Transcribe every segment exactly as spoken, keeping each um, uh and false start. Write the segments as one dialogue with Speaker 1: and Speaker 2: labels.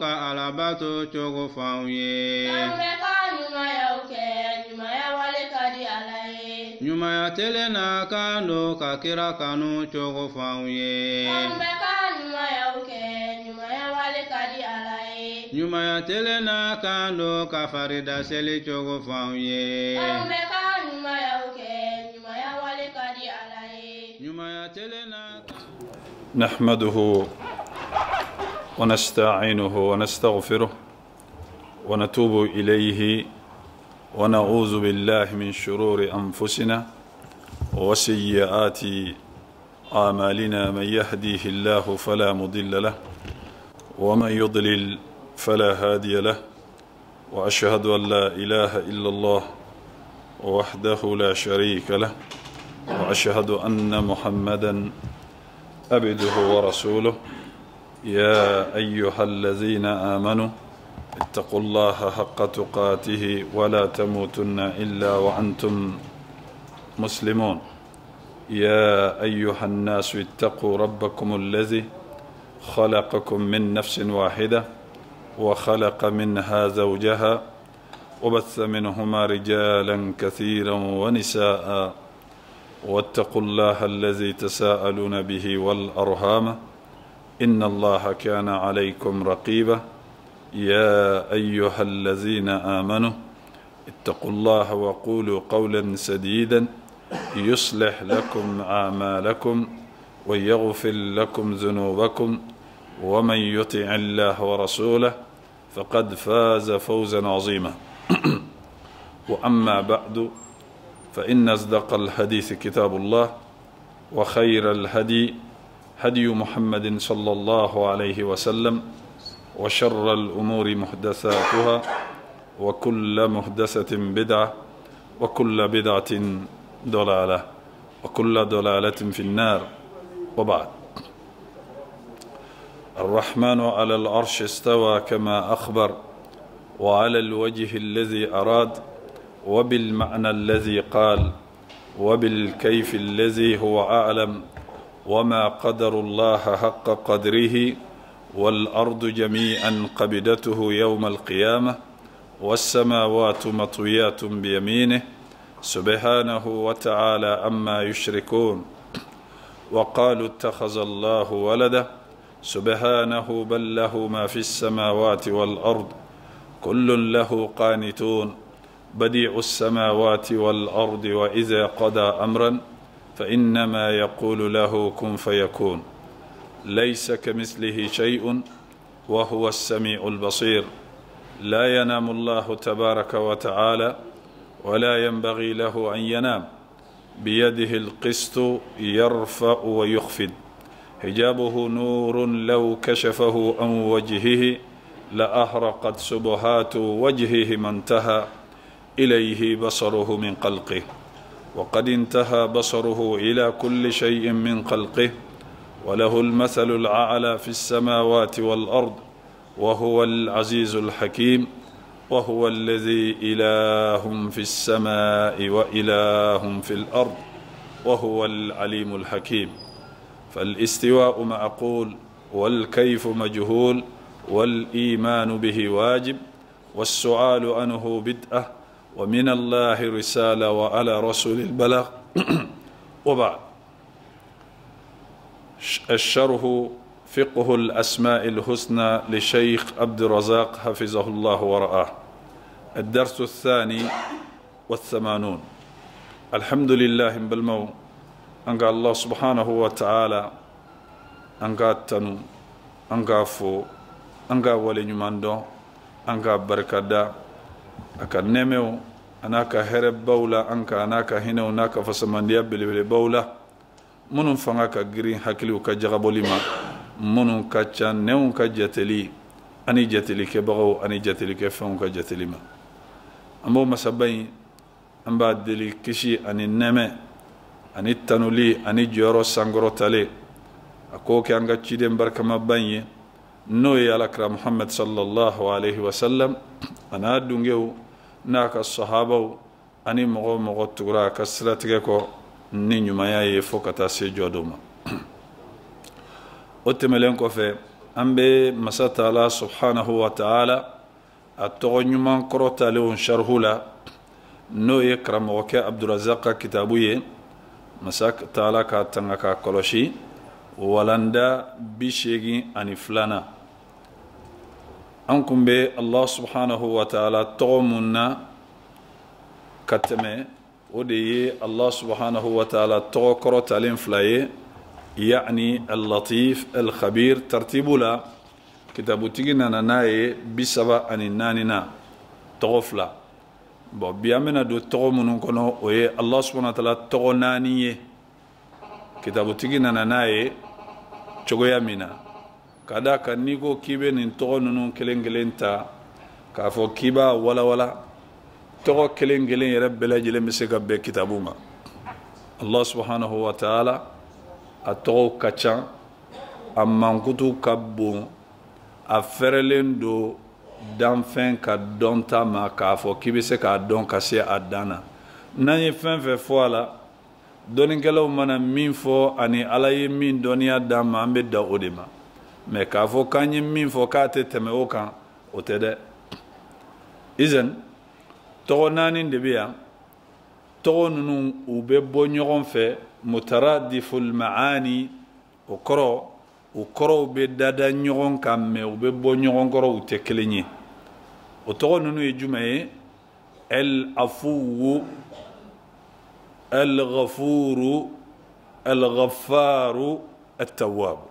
Speaker 1: ka alabato chogo fauye nyuma ya tele na kando ka kira kanu chogo fauye nyuma ya tele na kando ka farida seli chogo fauye nyuma ya tele na
Speaker 2: نحمده ونستعينه ونستغفره ونتوب إليه ونعوذ بالله من شرور أنفسنا وسيئات أعمالنا من يهديه الله فلا مضل له ومن يضلل فلا هادي له وأشهد أن لا إله إلا الله وحده لا شريك له وأشهد أن محمدا عبده ورسوله يا أيها الذين آمنوا اتقوا الله حق تقاته ولا تموتن إلا وأنتم مسلمون يا أيها الناس اتقوا ربكم الذي خلقكم من نفس واحدة وخلق منها زوجها وبث منهما رجالا كثيرا ونساء واتقوا الله الذي تساءلون به والأرحام إن الله كان عليكم رقيبا يا أيها الذين آمنوا اتقوا الله وقولوا قولا سديدا يصلح لكم أعمالكم ويغفر لكم ذنوبكم ومن يطع الله ورسوله فقد فاز فوزا عظيما وأما بعد فإن أصدق الحديث كتاب الله وخير الهدي هدي محمد صلى الله عليه وسلم وشر الأمور محدثاتها وكل محدثة بدعة وكل بدعة ضلالة وكل ضلالة في النار وبعد الرحمن على العرش استوى كما أخبر وعلى الوجه الذي أراد وبالمعنى الذي قال وبالكيف الذي هو أعلم وما قدر الله حق قدره والأرض جميعا قبضته يوم القيامة والسماوات مطويات بيمينه سبحانه وتعالى عما يشركون وقالوا اتخذ الله ولدا سبحانه بل له ما في السماوات والأرض كل له قانتون بديع السماوات والأرض وإذا قضى أمرا فإنما يقول له كن فيكون ليس كمثله شيء وهو السميع البصير لا ينام الله تبارك وتعالى ولا ينبغي له أن ينام بيده القسط يرفع ويخفض حجابه نور لو كشفه عن وجهه لأحرقت سبحات وجهه ما انتهى إليه بصره من خلقه وقد انتهى بصره إلى كل شيء من خلقه وله المثل الأعلى في السماوات والأرض وهو العزيز الحكيم وهو الذي إله في السماء وإله في الأرض وهو العليم الحكيم فالاستواء معقول والكيف مجهول والإيمان به واجب والسؤال عنه بدعة ومن الله رسالة وعلى رسول البلاغ وبعد الشرح فقه الأسماء الحسنى لشيخ عبد الرزاق حفظه الله ورعاه الدرس الثاني والثمانون الحمد لله بالمو أنك الله سبحانه وتعالى أنك تنو أنك فو أنك ولي نماندو أنك بركدا أكا نمو أنك هرب بولا أنك أنك هنا وناك فسمانديا بلي بولا منون فناك غرين حكيلو كجغبولي ما منون كاتشان نيون كجتلي أني جتلي كبغو أني جتلي كفون كجتلي ما أمو مسبين أم بعد دلي كشي أني نمي أني تنولي أني جورو سانغرو تالي أكوكي أنك تشيدين بركة مباني نوي على محمد صلى الله عليه وسلم أنا دونجو ناك الصحابة أني مغو مغو تغرا كسرتكو ni nyuma yaye fokata se jodoma otemelen ko fe ambe masata Allah subhanahu wa ta'ala atogo nyuman korota leon sharhula no ye karamo ke Abdurazaq kitabu ye masak ta'ala ka tanga ka koloshi walanda bishegi ani flana ankumbe Allah subhanahu wa ta'ala togo munna katame ودي الله سبحانه وتعالى توكر تعلم فلاي يعني اللطيف الخبير ترتيب لا كتاب تيجينا ناي بسبب أن ناننا توفلا بيامنا دو تو منو كنو وي الله سبحانه وتعالى تو نانيه كتاب تيجينا ناي تشوغيا منا كذا كنيكو كيبه نتو نونو كلينغلينتا كافو كيبا ولا ولا توغو كلين كلين يرب بلا جلين مسيكا بي كتابوما الله سبحانه وتعالى اتوغو كاتشان امان كتو كابو افرلين دو دام فين كا دونتا ما كافو كي بيسي كا دون كاسي ادانا ناني فين في فوالا دونين كلاو مانا مين فو اني علاي مين دونيا دام امبي دا اوديما مي كافو كاني مين فو كاتي تميو كان وتده اذن togo naani de biya togo nunu u be bɔ ɲɔgɔn fɛ mutaradiful maani o kɔrɔ u kɔrɔw be dada ɲɔgɔn kan mɛ u be bɔ ɲɔgɔn kɔrɔ u tɛ kelen ye o tɔgɔ nunu ye jumɛn ye el afuwu el ghafuru el ghafaru at-tawwab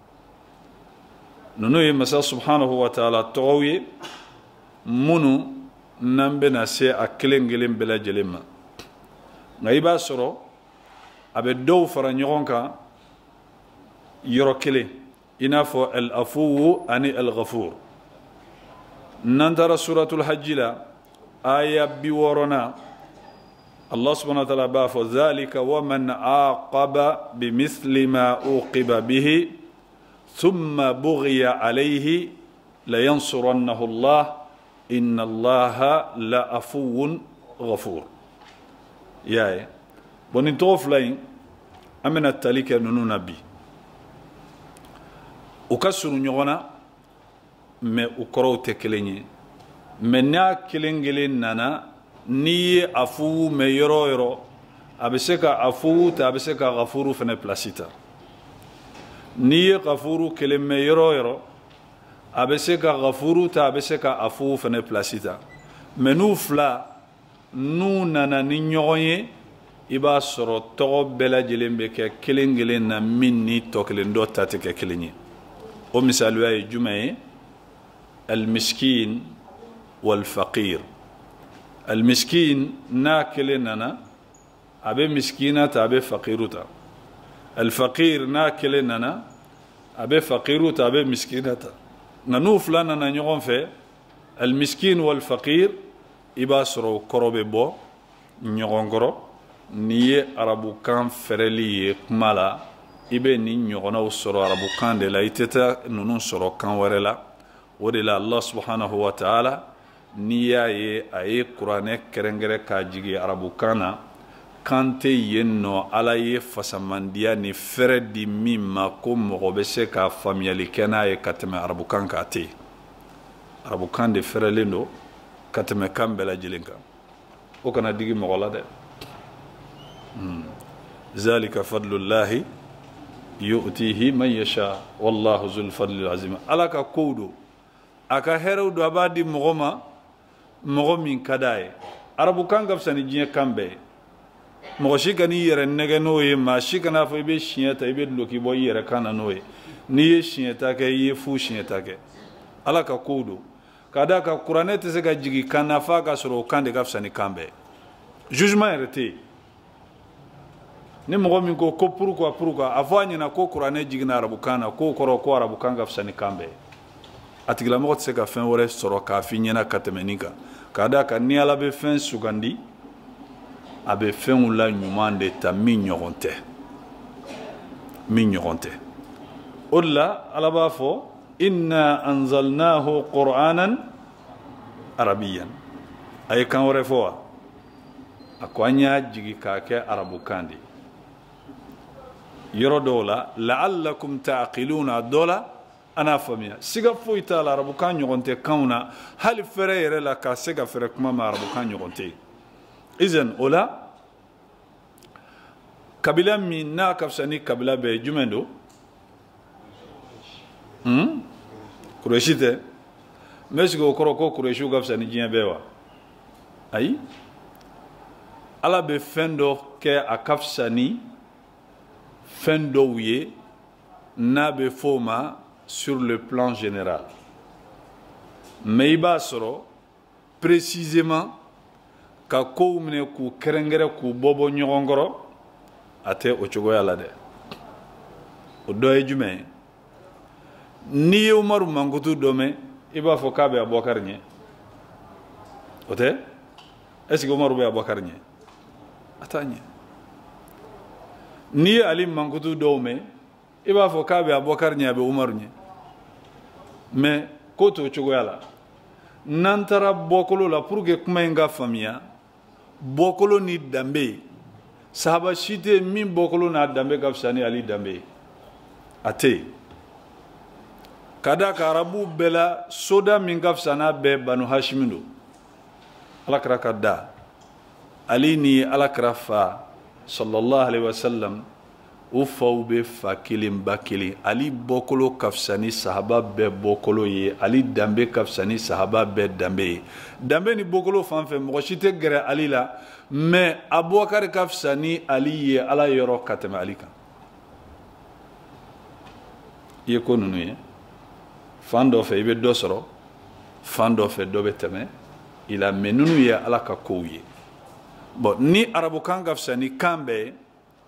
Speaker 2: nunu ye masa subhanahu wa ta'ala tɔgɔw ye munu nan bena se a kelen kelen bɛɛ lajɛlen ma nka i b'a sɔrɔ a bɛ dɔw fara ɲɔgɔn kan yɔrɔ kelen i n'a fɔ al afuwu ani al ghafur n'an taara suratul hajji la aya bi wɔɔrɔnan Allah subhanahu wa ta'ala b'a fɔ zalika wa man aqaba bimithli ma uqiba bihi thumma bughiya alayhi la yansurannahu Allah إن الله لعفو غفور ياي بونين توفلاين أمنا التاليك نونو نبي وكسروا نيونا مي وكرو تكليني منا كلينجلين نانا ني عفو مي يرو يرو أبسكا عفو تابسكا غفور فني بلاسيتا ني غفور كلمة يرو يرو abeseka ghafuru ta abeseka afu fene placita menu fla nu nana ni ɲɔgɔn iba sɔrɔ tɔgɔ bɛɛ lajɛlen bɛ kɛ kelen kelen na min ni tɔ kelen dɔ ta tɛ kɛ kelen ye o misaliya ye jumɛn ye almiskin walfaqir almiskin n'a kelen nana a bɛ miskina ta a bɛ faqiru ta alfaqir n'a kelen nana a bɛ faqiru ta a bɛ miskina ta nanu fulana na ɲɔgɔn fɛ almiskin walfaqir i b'a sɔrɔ kɔrɔ bɛ bɔ ɲɔgɔn kɔrɔ n'i ye arabukan fɛrɛli ye kuma la i bɛ nin ɲɔgɔnnaw sɔrɔ arabukan de la i tɛ taa ninnu sɔrɔ kan wɛrɛ la o de la Allah subhanahu wa ta'ala n'i y'a ye a ye kuranɛ kɛrɛnkɛrɛn k'a jigin arabukan na kan tɛ yen nɔ ala ye fasamandiya ni fɛrɛ di min ma ko mɔgɔ bɛ se ka faamuyali kɛ n'a ye ka tɛmɛ arabukan kan tɛ arabukan de fɛrɛlen don ka tɛmɛ kan bɛɛ lajɛlen kan o kana digi mɔgɔ la dɛ zalika fadlullahi yu'tihi man yasha wallahu zul fadlil azim ala ka kow don a ka hɛrɛw don a b'a di mɔgɔ ma mɔgɔ min ka d'a ye arabukan ka fisa ni diɲɛ kan bɛɛ ye mɔgɔ si ka n'i yɛrɛ nɛgɛ n'o ye maa si kana fɔ i bɛ siɲɛ ta i bɛ duloki bɔ i yɛrɛ kan na n'o ye n'i ye siɲɛ ta kɛ i ye fu siɲɛ ta kɛ ala ka kow don ka d'a kan kuranɛ tɛ se ka jigin kan na f'a ka sɔrɔ o kan de ka fisa ni kan bɛɛ jugement yɛrɛ tɛ yen ni mɔgɔ min ko ko pourquoi pourquoi a fɔ a ɲɛna ko kuranɛ jiginna arabukan na k'o kɔrɔ ko arabukan ka fisa ni kan bɛɛ a tigilamɔgɔ tɛ se ka fɛn wɛrɛ sɔrɔ k'a f'i ɲɛna ka tɛmɛ nin kan ka d'a kan ni ala bɛ fɛn sugandi a bɛ fɛnw la ɲuman de ta min ɲɔgɔn tɛ min ɲɔgɔn tɛ o de la ala b'a fɔ inna anzalnahu qur'anan arabiyan a ye kan wɛrɛ fɔ wa a ko an y'a jigi k'a kɛ arabukan de yɔrɔ dɔw la la'allakum ta'qiluna dɔ la ana famiya siga foyi t'a la arabukan ɲɔgɔn tɛ kanw na hali fɛrɛ yɛrɛ la ka se ka fɛrɛ kuma ma arabukan ɲɔgɔn tɛ izan o la kabila min n'a ka fisa ni kabila bɛɛ ye jumɛn don hmm? Kurɛshi tɛ n bɛ sigi o kɔrɔ ko Kurɛshiw ka fisa ni diɲɛ bɛɛ wa ayi ala bɛ fɛn dɔ kɛ a ka fisa ni fɛn dɔw ye n'a bɛ f'o ma sur le plan général mais i b'a sɔrɔ précisément ka kow minɛ k'u kɛrɛnkɛrɛn k'u bɔbɔ ɲɔgɔn kɔrɔ a tɛ o cogoya la dɛ o dɔ ye jumɛn ye n'i ye Umaru mankutu dɔ mɛn i b'a fɔ k'a bɛ Abubakari ɲɛ o tɛ est-ce que Umaru bɛ Abubakari ɲɛ a t'a ɲɛ n'i ye Ali mankutu dɔw mɛn i b'a fɔ k'a bɛ Abubakari ɲɛ a bɛ Umaru ɲɛ mais ko t'o cogoya la n'an taara bɔkolo la pour que kuma in ka faamuya bɔkolo ni danbe sahaba si tɛ min bɔkolo n'a danbe ka fisa ni Ali danbe ye a tɛ yen ka d'a kan arabu bɛɛ la soda min ka fisa n'a bɛɛ Banu Hashimi don alakira ka da Ali ni alakira fa sallallahu alaihi wasallam u faw bɛ fa kelen ba kelen Ali bɔkolo ka fisa ni sahaba bɛɛ bɔkolo ye Ali danbe ka fisa ni sahaba bɛɛ danbe ye danbe ni bɔkolo fan fɛ mɔgɔ si tɛ gɛrɛ Ali la mais Abubakari ka fisa ni Ali ye ala yɔrɔ ka tɛmɛ Ali kan i ye ko ninnu ye fan dɔ fɛ i bɛ dɔ sɔrɔ fan dɔ fɛ dɔ bɛ tɛmɛ i la mais ninnu ye ala ka kow ye bon ni arabukan ka fisa ni kan bɛɛ ye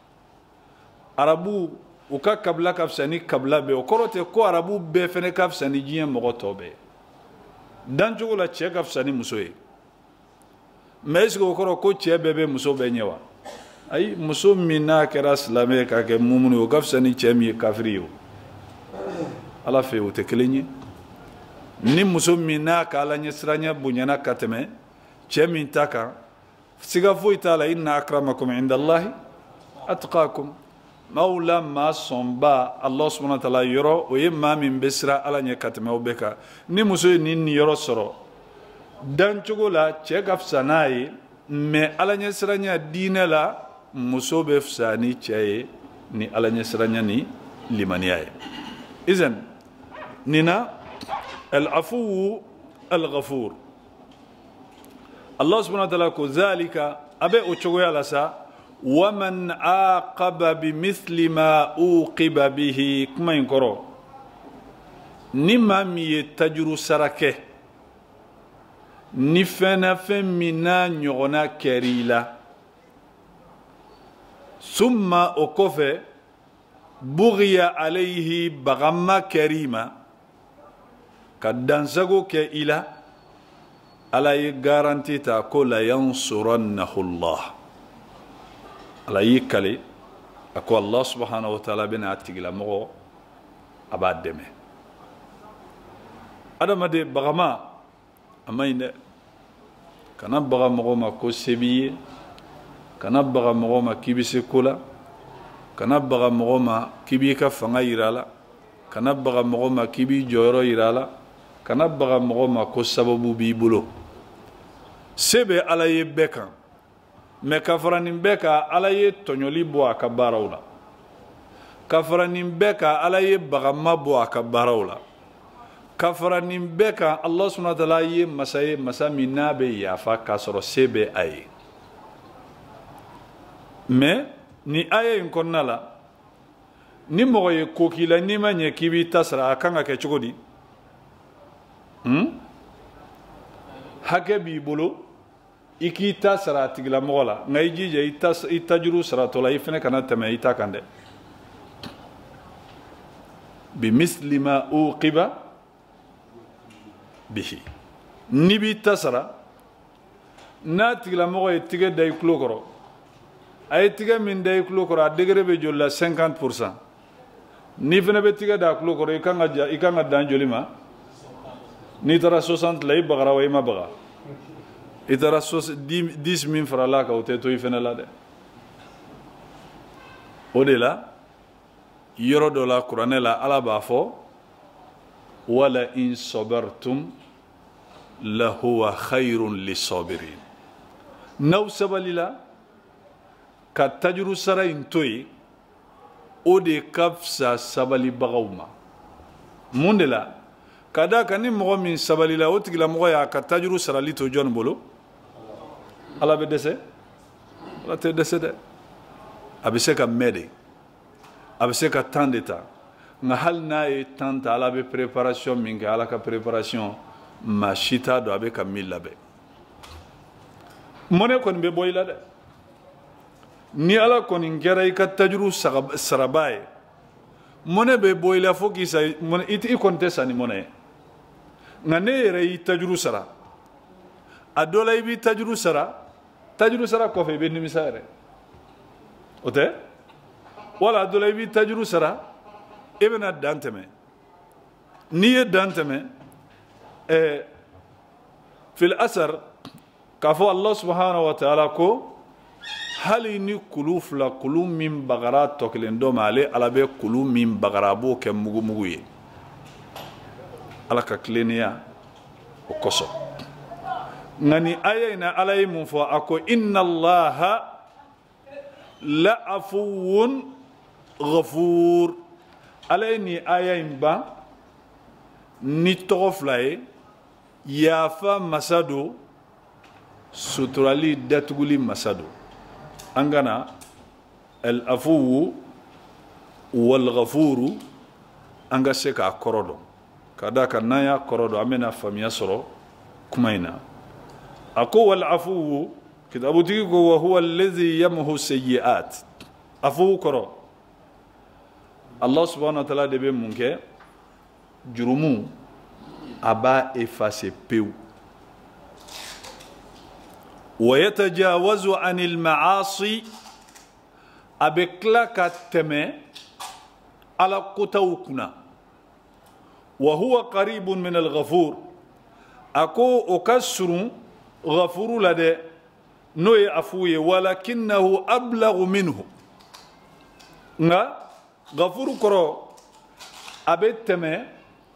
Speaker 2: arabu u ka kabila ka fisa ni kabila bɛɛ o kɔrɔ tɛ ko arabu bɛɛ fɛnɛ ka fisa ni diɲɛ mɔgɔ tɔ bɛɛ dancogo la cɛ ka fisa ni muso ye mais est-ce que o kɔrɔ ko cɛ bɛɛ bɛ muso bɛɛ ɲɛ wa ayi muso min n'a kɛra silamɛ ye ka kɛ mumunu ye o ka fisa ni cɛ min ye kafiri ye o ala fɛ o tɛ kelen ye ni muso min n'a ka ala ɲɛsiranya bonyana ka tɛmɛ cɛ min ta kan siga foyi t'a la inna akramakum indallahi atqakum maaw la maa sɔnba Allah subhanahu wa ta'ala yɔrɔ o ye maa min bɛ siran ala ɲɛ ka tɛmɛ o bɛɛ kan ni muso ye nin yɔrɔ sɔrɔ dancogo la cɛ ka fisa n'a ye mais ala ɲɛsiranya diinɛ la muso bɛ fisa ni cɛ ye ni ala ɲɛsiranya ni limaniya ye izan nina al-afuwu al-ghafur Allah subhanahu wa ta'ala ko zalika abe o cogoya la sa waman aqaba bimithli ma uqiba bihi kuma in kɔrɔ ni maa min ye tajuru sara kɛ ni fɛn na fɛn min n'a ɲɔgɔnna kɛr'i la summa o kɔfɛ bughiya alayhi bagama kɛr'i ma ka dansago kɛ i la ala ye garanti ta ko la yansurannahu Allah ala y'i kale a ko Allah subhanahu wa ta'ala bɛna a tigilamɔgɔ a b'a dɛmɛ adamaden bagama a ma ɲi dɛ kana baga mɔgɔ ma ko se b'i ye kana baga mɔgɔ ma k'i bɛ se ko la kana baga mɔgɔ ma k'i b'i ka fanga yira a la kana baga mɔgɔ ma k'i b'i jɔyɔrɔ yira a la kana baga mɔgɔ ma ko sababu b'i bolo se bɛ ala ye bɛɛ kan mais ka fara nin bɛɛ kan ala ye tɔɲɔli bɔ a ka baaraw la ka fara nin bɛɛ kan ala ye bagama bɔ a ka baaraw la ka fara nin bɛɛ kan Allah subhanahu wa ta'ala ye masa ye masa min n'a bɛ yafa k'a sɔrɔ se bɛ a ye mais ni aya in kɔnɔna la ni mɔgɔ ye ko k'i la n'i ma ɲɛ k'i b'i ta sara a kan ka kɛ cogo di hmm? hakɛ b'i bolo i k'i ta sara a tigilamɔgɔ la nka i jija i tajuru saratɔ la i fɛnɛ kana tɛmɛ i ta kan dɛ bimisli ma uqiba bihi n'i b'i ta sara n'a tigilamɔgɔ ye tigɛ da i tulo kɔrɔ a ye tigɛ min da i tulo kɔrɔ a degré bɛ joli la cinquante pour cent n'i fɛnɛ bɛ tigɛ da a tulo kɔrɔ i kan ka ja i kan ka dan joli ma n'i taara soixante la i bagara wa i ma baga i taara dix min farala kan o tɛ to i fɛnɛ la dɛ o de la yɔrɔ dɔ la kuranɛ la ala b'a fɔ wala in sabartum lahuwa khayrun lisabirin. N'aw sabalila ka tajuru sara in to ye o de ka fisa sabalibagaw ma. Mun de la ka da kan ni mɔgɔ min sabalila o tigilamɔgɔ y'a ka tajuru sarali to jɔnni bolo? Ala bɛ dɛsɛ? Ala tɛ dɛsɛ dɛ. A bɛ se ka mɛn de, a bɛ se ka temps de ta, nka hali n'a ye temps ta Ala bɛ préparation min kɛ, Ala ka préparation maa si t'a dɔn a bɛ ka min labɛn. Mɔnɛ kɔni bɛ bɔ i la dɛ. Ni Ala kɔni kɛra i ka tajuru saraba ye, mɔnɛ bɛ bɔ i la fo k'i sa i kɔni tɛ sa ni mɔnɛ ye. Nka ne yɛrɛ y'i tajuru sara, a dɔ la i b'i tajuru sara, tajuru sara kɔfɛ i bɛ nimisa yɛrɛ. O tɛ? Wala a dɔ la i b'i tajuru sara, e bɛna dan tɛmɛ. N'i ye dan tɛmɛ, ɛɛ fil asar k'a fɔ Allah subhanahu wa ta'ala ko hali ni kulu fila kulu min bagara tɔ kelen dɔ ma ale Ala bɛ kulu min bagara a b'o kɛ mugumugu ye. Ala ka tilennenya o kosɔn. Nka nin aya in na Ala ye mun fɔ a ko inna Allaha la afuwun ghafur. Ala ye nin aya in ban ni tɔgɔ fila ye, yafa masa don, suturali datuguli masa don. An gana al afuwu wal ghafuru an ka se k'a kɔrɔ dɔn. Ka da kan n'an y'a kɔrɔ dɔn an bɛna faamuya sɔrɔ kuma in na. A ko wal afuwu kitabutigi ko wa huwa allazi yamhu sayyi'at. Afuwu kɔrɔ Allah subhanahu wa ta'ala de bɛ mun kɛ? Jurumu a b'a effacer pewu. Wa yatajawazu anil ma'asi, a bɛ tila ka tɛmɛ Ala kotaw kunna. Wa huwa qaribun min al-ghafur, a ko o ka surun ghafuru la dɛ n'o ye afu ye, walakinahu ablagu minhu. Nka ghafuru kɔrɔ a bɛ tɛmɛ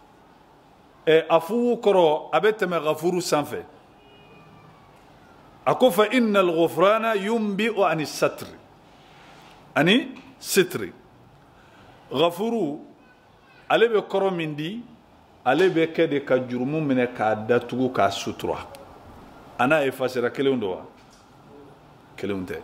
Speaker 2: afuwu kɔrɔ a bɛ tɛmɛ ghafuru sanfɛ. A ko fa innal ghufrana yunbi'u ani satri ani sitri. Ghafuru ale bɛ kɔrɔ min di, ale bɛ kɛ de ka jurumu minɛ k'a datugu k'a sutura. A n'a effacera kelenw don wa? Kelenw tɛ.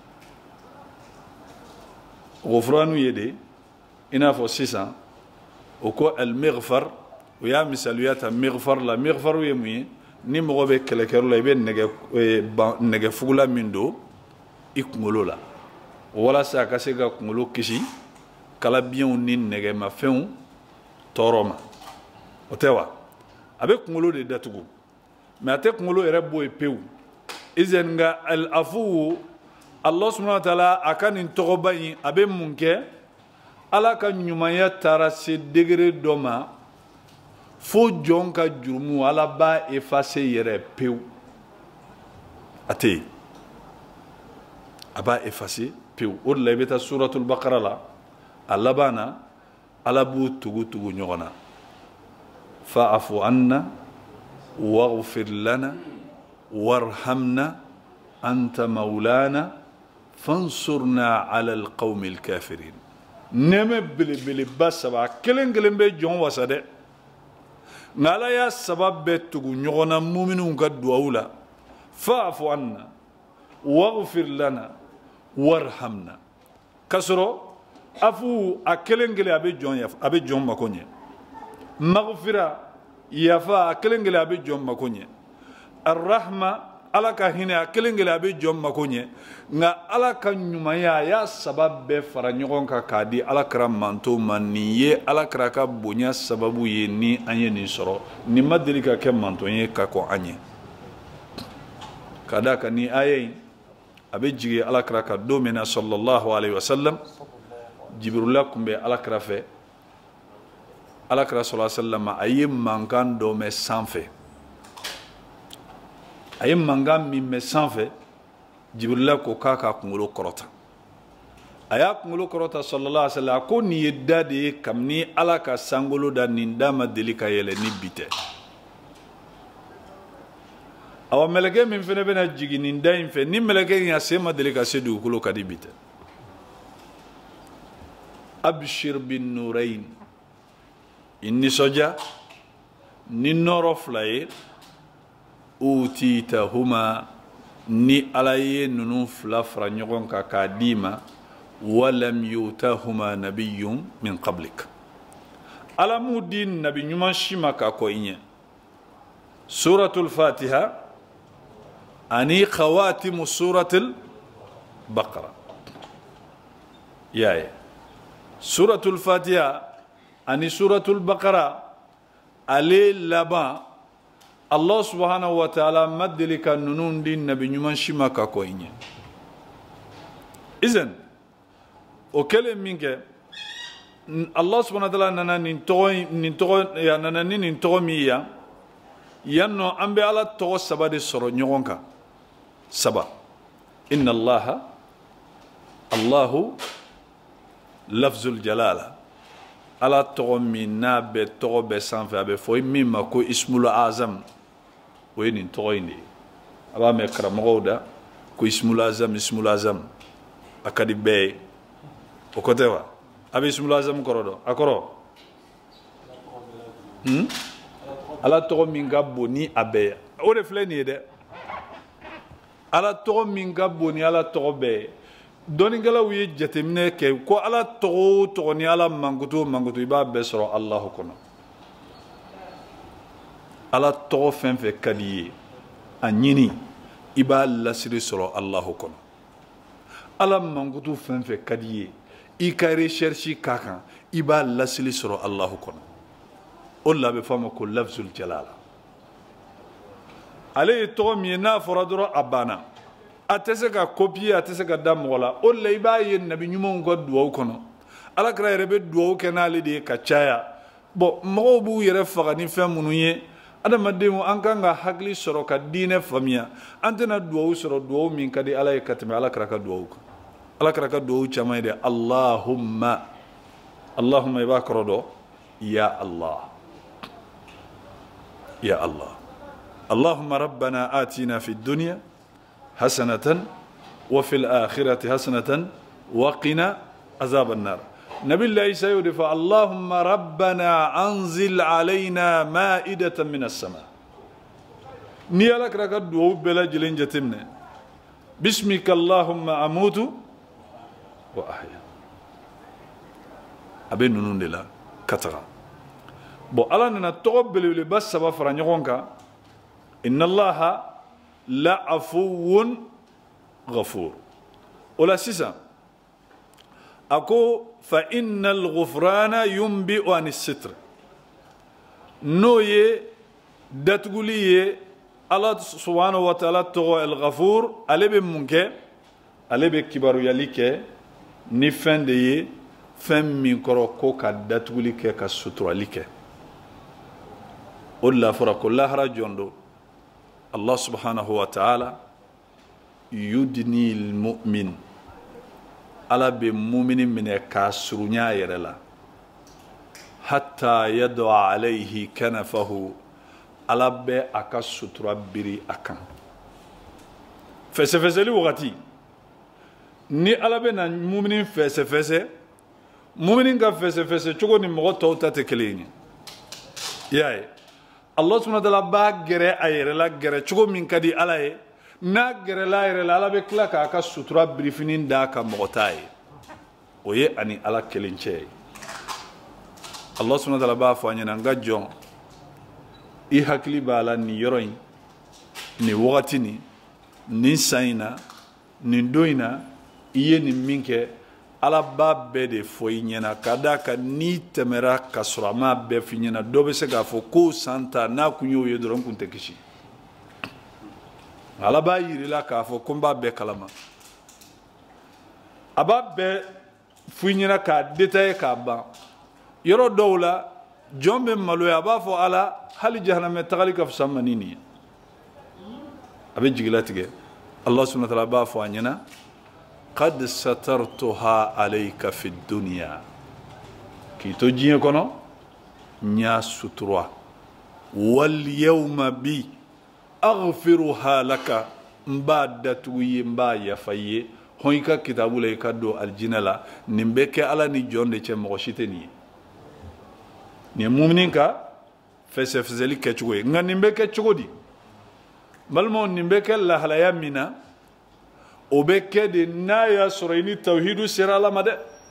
Speaker 2: Ghufranu ye de i n'a fɔ sisan o ko al-mighfar, o y'a misaliya ta mighfar la. Mighfaru ye mun ye? Ni mɔgɔ bɛ kɛlɛkɛyɔrɔ la i bɛ nɛgɛ nɛgɛfugula min don i kunkolo la walasa a ka se ka kunkolo kisi kalabiyɛnw ni nɛgɛmafɛnw tɔɔrɔ ma. O tɛ wa? A bɛ kunkolo de datugu mais a tɛ kunkolo yɛrɛ bɔ yen pewu. Izɛn nka al-afuwu Allah subhanahu wa ta'ala a ka nin tɔgɔba in a bɛ mun kɛ? Ala ka ɲumanya taara se degré dɔ ma fo jɔn ka jurumu Ala b'a effacer yɛrɛ pewu. A tɛ yen. A b'a effacer pewu. O de la i bɛ taa suratul baqara la a laban na Ala b'u tugu tugu ɲɔgɔn na. Fa'afu anna waghfir lana warhamna anta maulana fansurna ala alqawmi alkafirin. Nɛmɛ belebeleba saba kelen kelen bɛ jɔn wasa dɛ. Nka Ala y'a saba bɛɛ tugu ɲɔgɔn na muminunw ka duwawu la. Fa'afu anna waghfir lana warhamna. K'a sɔrɔ afu a kelen kelen a bɛ jɔn a bɛ jɔn mako ɲɛ. Maghfira yafa a kelen kelen a bɛ jɔn mako ɲɛ. Arrahma Ala ka hinɛ a kelen kelen a bɛ jɔn mako ɲɛ. Nka Ala ka ɲumanya a y'a saba bɛɛ fara ɲɔgɔn kan k'a di Alakira mantow ma. Nin ye Alakira ka bonya sababu ye ni an ye nin sɔrɔ. Nin ma deli ka kɛ manton ye ka kɔn an ye. Ka d'a kan nin aya in a bɛ jigin Alakira kan don min na sallallahu alayhi wa sallam. Jibrila tun bɛ Alakira fɛ. Alakira sallallahu alayhi wa sallam a ye mankan dɔ mɛn sanfɛ. A ye mankan min mɛn sanfɛ, Jibrila ko k'a ka kunkolo kɔrɔta. aya kunkolo kɔrɔta sallallahu alaihi wasallam ko nin ye da de ye kabini ala ka sankolo da nin da ma deli ka yɛlɛ ni bi tɛ awa mɛlɛkɛ min fana bɛna jigin nin da in fɛ ni mɛlɛkɛ in a sen ma deli ka se dugukolo ka di bi tɛ abshir bin nurayn i nisɔndiya ni nɔrɔ fila ye utitahuma ni ala ye ninnu fila fara ɲɔgɔn kan k'a d'i ma walam yutahuma nabiyyun min qablik ala m'u di nabi ɲuman si ma k'a kɔ i ɲɛ suratul fatiha ani khawatimu suratul baqara y'a ye suratul fatiha ani suratul baqara ale laban Allah subhanahu wa ta'ala ma deli ka ninnu di nabi ɲuman si ma ka kɔ i ɲɛ izan o kɛlen min kɛ Allah subhanahu wa ta'ala nana nin tɔgɔ nin tɔgɔ ya nana ni nin tɔgɔ min ya yan nɔ an bɛ ala tɔgɔ saba de sɔrɔ ɲɔgɔn kan saba inna allaha allahu lafzul jalala ala tɔgɔ min n'a bɛ tɔgɔ bɛɛ sanfɛ a bɛ fɔ min ma ko ismul azam o ye nin tɔgɔ in de ye a b'a mɛn karamɔgɔw da ko ismul azam ismul azam a ka di bɛɛ ye o ko tɛ wa a bɛ ismul azam kɔrɔ dɔn a kɔrɔ hmm? ala tɔgɔ min ka bon ni a bɛɛ ye o de filɛ nin ye dɛ ala tɔgɔ min ka bon ni ala tɔgɔ bɛɛ ye dɔnnikɛlaw ye jateminɛ kɛ ko ala tɔgɔ o tɔgɔ ni ala mankutu o mankutu i b'a bɛɛ sɔrɔ alahu kɔnɔ ala tɔgɔ fɛn fɛn ka di ye a ɲini i b'a lasiri sɔrɔ alahu kɔnɔ ala mankutu fɛn fɛn ka di ye i ka recherche k'a kan i b'a lasiri sɔrɔ alahu kɔnɔ o de la a bɛ fɔ a ma ko lafzul jalala ale ye tɔgɔ min ye n'a fɔra dɔrɔn a banna a tɛ se ka copier a tɛ se ka da mɔgɔ la o de la i b'a ye nabi ɲumanw ka duwawu kɔnɔ alakira yɛrɛ bɛ duwawu kɛ n'ale de ye ka caya bon mɔgɔw b'u yɛrɛ faga ni fɛn minnu ye adamadenw an kan ka hakili sɔrɔ ka diinɛ faamuya an tɛna duwawu sɔrɔ duwawu min ka di ala ye ka tɛmɛ alakira ka duwawu kan alakira ka duwawu caman ye dɛ allahumma allahumma i b'a kɔrɔ dɔn ya allah ya allah allahumma rabbana atina fi dunya حسنة وفي الآخرة حسنة وقنا عذاب النار نبي الله يسير اللهم ربنا أنزل علينا مائدة من السماء نيالك ركض دوب بلا جلين جتمنا بسمك اللهم أموت وأحيا أبي نون دلا كترا بو الله ننا توبل لباس سبا فرانيونكا إن الله la afuwun ghafur ola sisan ako fa innal ghufrana yunbi'u an sitr no ye datuguli ye Allah subhanahu wa ta'ala tɔgɔ el ghafur ale bɛ mun kɛ ale bɛ kibaruyali kɛ ni fɛn de ye fɛn min kɔrɔ ko ka datuguli kɛ ka suturali kɛ o de la fɔra ko lahara jɔn don Allah subhanahu wa ta'ala yudni al-mu'min ala be mu'minin minɛ k'a surunya yɛrɛ la hatta yad'a alayhi kanafahu ala bɛ a ka sutura biri a kan fɛsɛfɛsɛli wagati ni ala bɛ na mu'minin fɛsɛfɛsɛ mu'minin ka fɛsɛfɛsɛ cogo ni mɔgɔ tɔw ta tɛ kelen ye i y'a ye Allah subhanahu wa ta'ala b'a gɛrɛ a yɛrɛ la gɛrɛ cogo min ka di ala ye n'a gɛrɛla a yɛrɛ la ala bɛ tila k'a ka sutura birifinin d'a ka mɔgɔ t'a ye o ye ani ala kelen cɛ ye Allah subhanahu wa ta'ala b'a fɔ a ɲɛna n ka jɔn i hakili b'a la nin yɔrɔ in nin wagati nin nin san in na nin don in na i ye nin min kɛ ala b'a bɛɛ de fɔ i ɲɛna ka d'a kan n'i tɛmɛra ka sɔrɔ a m'a bɛɛ f'i ɲɛna dɔ bɛ se k'a fɔ ko san ta n'a kun y'o ye dɔrɔn n kun tɛ kisi ala b'a yirila k'a fɔ ko n b'a bɛɛ kalama a b'a bɛɛ f'i ɲɛna k'a détailler k'a ban yɔrɔ dɔw la jɔn bɛ maloya a b'a fɔ ala hali jahanamɛ tagali ka fisa ma ni nin ye a bɛ jigilatigɛ Allah subhanahu wa ta'ala b'a fɔ a ɲɛna qad satartuha alayka fi dunya kito jiye kono nya sutura wal yawma bi aghfiruha laka mbadatu yimba yafaye hoyka kitabula ikado aljinala nimbeke ala ni jonde che moshiteni ni mu'mininka fese fezeli kechugo nga nimbeke chugodi malmo nimbeke la halaya mina obeke de naya suraini tauhidu sira alama de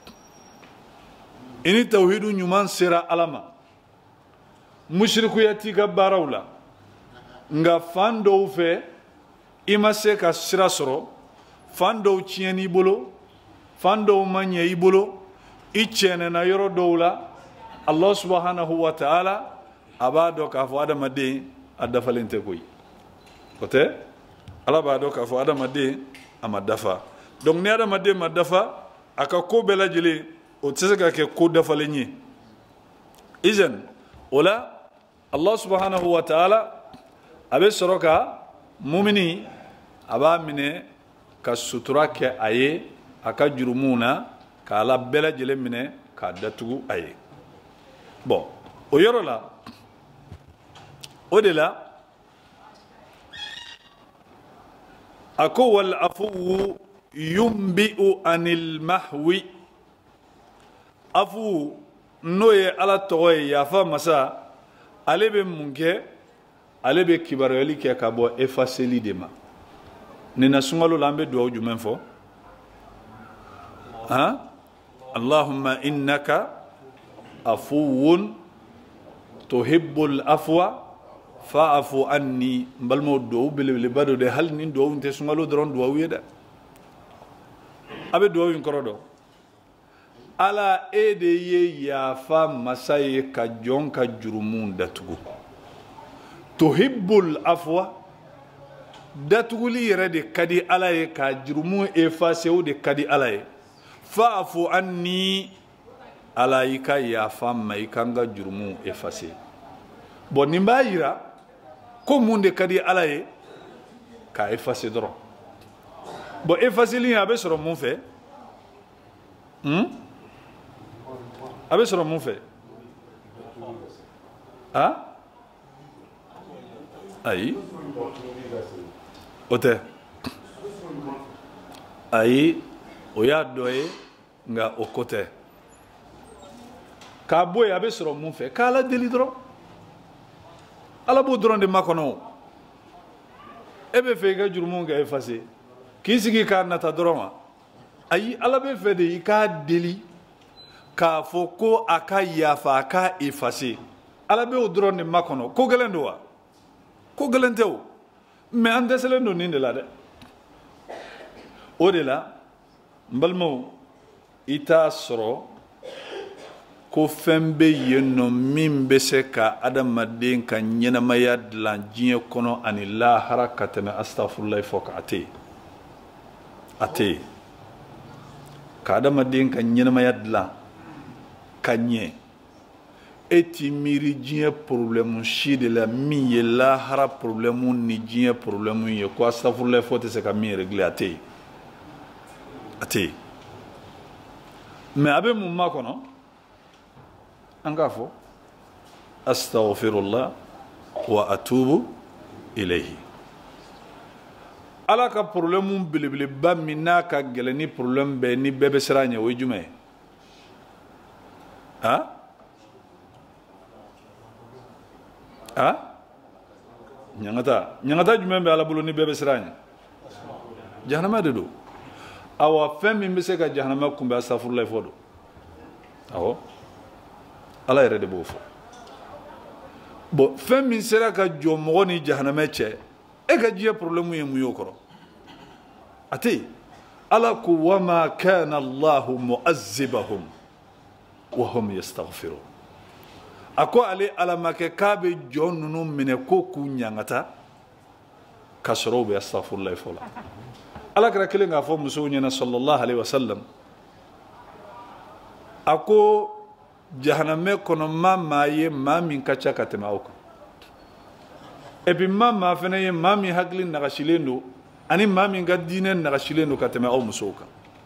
Speaker 2: ini tauhidu nyuman sira alama mushriku yatika barawla nga fando fe imase ka sira soro fando chieni bolo fando manye ibolo ichene na yoro dowla Allah subhanahu wa ta'ala abado ka fo adama de adafalente koy kote ala bado ka fo adama de amadafa donc ne adama de madafa aka ko bela jeli o tsega ke ko dafalenye izen ola Allah subhanahu wa ta'ala abe soroka mumini aba mine ka sutura ke aye aka jurumuna ka ala bela jele mine ka datugu aye bon o yoro la o de la ako wal afu yumbi'u anil mahwi afu noye ala toye yafa masa alebe munke alebe kibarali ke ka bo efaceli de ma nina sungalo lambe do jumen fo ha Allahumma innaka afuwun tuhibbul afwa fa'fu anni balmo do bele bado de hal nin do unte sungalo dron do wiyeda abe do yin korodo ala ede ye yafa masaye ka jonka jurumun datugu tuhibbul afwa datuguli yere de kadi ala ye ka jurumun effacer ou de kadi ala ye fa'fu anni ala yika yafa mai kanga jurumun effacer bon nimba yira ko munde kadi ala ye ka effacer doro bon effacer li abe soro mun fe hmm abe soro mun fe ha ayi ote ayi oya doye nga okote ka boye abe soro mun fe kala deli doro ala bo doro de makono ebe fe ga jurumun ga effacer kisigi ka nata doro ma ayi ala be fe de ka deli ka foko aka yafa ka effacer ala be o doro de makono ko gelendo wa ko gelenteo mais an deselen do ninde la de o de la mbalmo ita soro ko fembe yeno mimbe se ka adamaden ka nyenamaya dilan jiye kono ani la harakateme astaghfirullah foka ate ate ka adamaden ka nyenamaya dilan kanye eti miri jiye problème shi de la mi ye la hara problème ni jiye problème ye ko astaghfirullah fote se ka mi régler ate ate mais abe mum ma kono angafo astaghfirullah wa atubu ilayhi ala ka problème bilibili ba minna ka geleni problème be ni bebe siranya wo jume ha ha nyangata nyangata jume be ala bulu ni bebe siranya jahannama de do awa femme mi se ka jahannama kumba astaghfirullah fodo awo ala yɛrɛ de b'o fɔ bon fɛn min sera ka jɔ mɔgɔ ni jahanamɛ cɛ e ka diɲɛ problème ye mun y'o kɔrɔ a tɛ yen ala ko wama kana allahu mu'azzibahum wa hum yastaghfirun a ko ale ala ma kɛ k'a bɛ jɔn ninnu minɛ ko k'u ɲangata ka sɔrɔ u bɛ astaghfirullah fɔ la ala kɛra kelen k'a fɔ musow ɲɛna sallallahu alaihi wa sallam a ko jahaname kono ma ma ye ma min ka ca ka tɛmɛ aw kan et puis ma ma fana ye ma min hakili nagasilen do ani ma min ka diinɛ nagasilen do ka tɛmɛ aw musow kan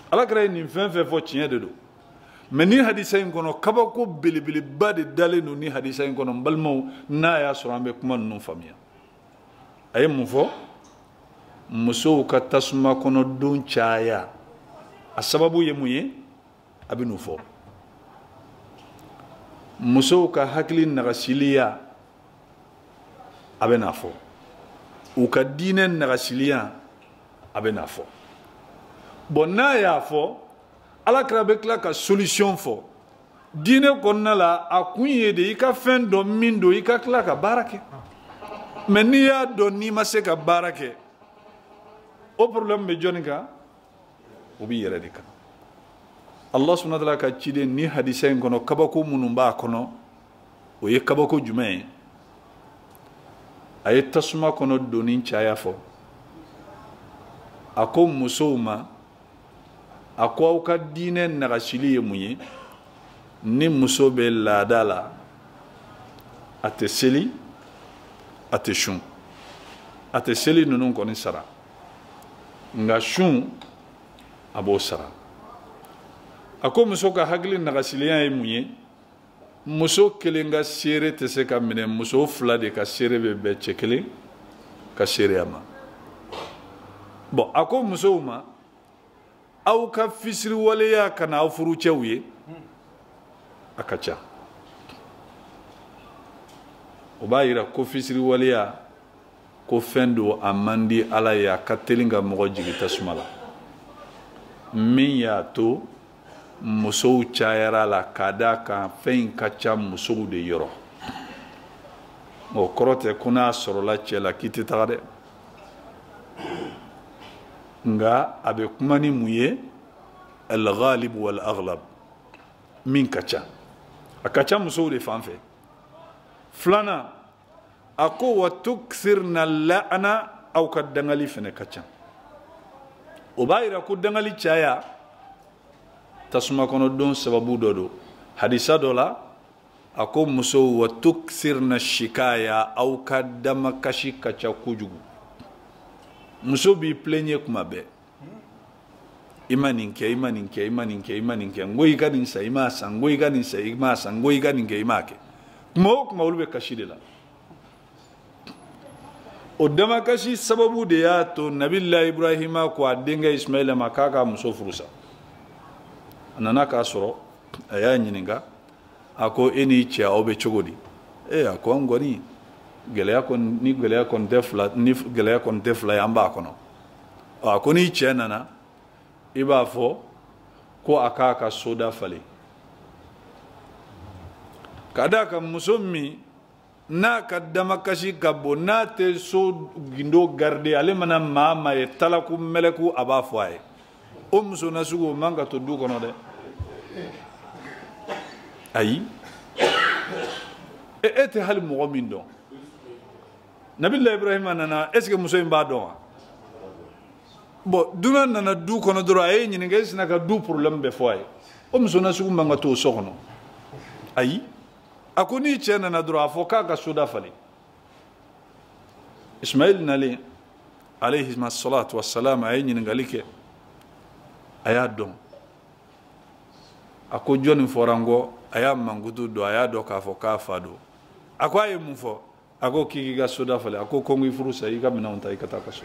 Speaker 2: ala kira nin fɛn fɛn fɔ tiɲɛ de don mais ni hadisa in kɔnɔ kabako belebeleba de dalen don ni hadisa in kɔnɔ n balimaw n'a y'a sɔrɔ an bɛ kuma ninnu faamuya a ye mun fɔ musow ka tasuma kɔnɔ don caya a sababu ye mun ye a bɛ n'o fɔ musow ka hakili nagasiliya a bɛ n'a fɔ u ka diinɛ nagasiliya a bɛ n'a fɔ bon n'a y'a fɔ ala kira bɛ tila ka solution fɔ diinɛ kɔnɔna la a kun ye de i ka fɛn dɔn min don i ka tila ka baara kɛ mais n'i y'a dɔn n'i ma se ka baara kɛ o problème bɛ jɔnni kan o b'i yɛrɛ de kan Allah subhanahu wa ta'ala ka ciden ni hadisa in kɔnɔ kabako minnu b'a kɔnɔ o ye kabako jumɛn ye a ye tasuma kɔnɔ donni caya fɔ a ko musow ma a ko aw ka diinɛ nagasili ye mun ye ni muso bɛ laada la a tɛ seli a tɛ sun a tɛ seli ninnu kɔni sara nka sun a b'o sara a ko muso ka hakili nagasiliya ye mun ye muso kelen ka seere tɛ se ka minɛ muso fila de ka seere bɛ bɛn cɛ kelen ka seereya ma bon a ko musow ma aw ka fisiriwaleya ka na aw furucɛw ye a ka ca o b'a yira ko fisiriwaleya ko fɛn don a man di ala ye a ka teli ka mɔgɔ jigi tasuma la min y'a to musow cayara la k'a d'a kan fɛn in ka ca musow de yɔrɔ o kɔrɔ tɛ ko n'a sɔrɔla cɛ la k'i tɛ taga dɛ nga a bɛ kuma ni mun ye al-ghalib wal-aghlab min ka ca a ka ca musow de fan fɛ filanan a ko wa tukthirna la'ana aw ka dangali fɛnɛ ka ca o b'a yira ko dangali caya tasuma kɔnɔ don sababu dɔ don hadisa dɔ la a ko musow wa tukthirna shikaya aw ka damakasi ka ca kojugu muso b'i plaignye kuma bɛɛ i ma nin kɛ i ma nin kɛ i ma nin kɛ i ma nin kɛ n ko i ka nin san i m'a san n ko i ka nin san i m'a san n ko i ka nin kɛ i m'a kɛ kuma o kuma olu bɛ kasi de la o damakasi sababu de y'a to nabila ibrahima ko a denkɛ ismaila ma k'a ka muso furusa a nana k'a sɔrɔ a y'a ɲininka a ko e n'i cɛ aw bɛ cogo di ee a ko an kɔni gɛlɛya kɔni ni gɛlɛya kɔni tɛ fila ni gɛlɛya kɔni tɛ fila ye an b'a kɔnɔ a ko n'i cɛ nana i b'a fɔ ko a k'a ka soda falen ka d'a kan muso min n'a ka damakasi ka bon n'a tɛ so gindo garde ale mana maa maa ye talaku mɛlɛku a b'a fɔ a ye o muso nasugu o man ka to du kɔnɔ dɛ ayi e e tɛ hali mɔgɔ min dɔn nabila ibrahima nana est ce que muso in b'a dɔn wa bon dunan nana du kɔnɔ dɔrɔn a ye ɲininka e sina ka du problème bɛɛ fɔ a ye o muso nasugu man ka to o so kɔnɔ ayi a ko n'i cɛ nana dɔrɔn a fɔ k'a ka soda falen ismail nalen alayhi salatu wassalam a ye ɲininkali kɛ a y'a dɔn a ko jɔnni fɔra n kɔ a y'a mankutu dɔn a y'a dɔn k'a fɔ k'a fa don a ko a ye mun fɔ a ko k'i k'i ka soda falen a ko ko n k'i furu sa i ka minɛnw ta i ka taa ka so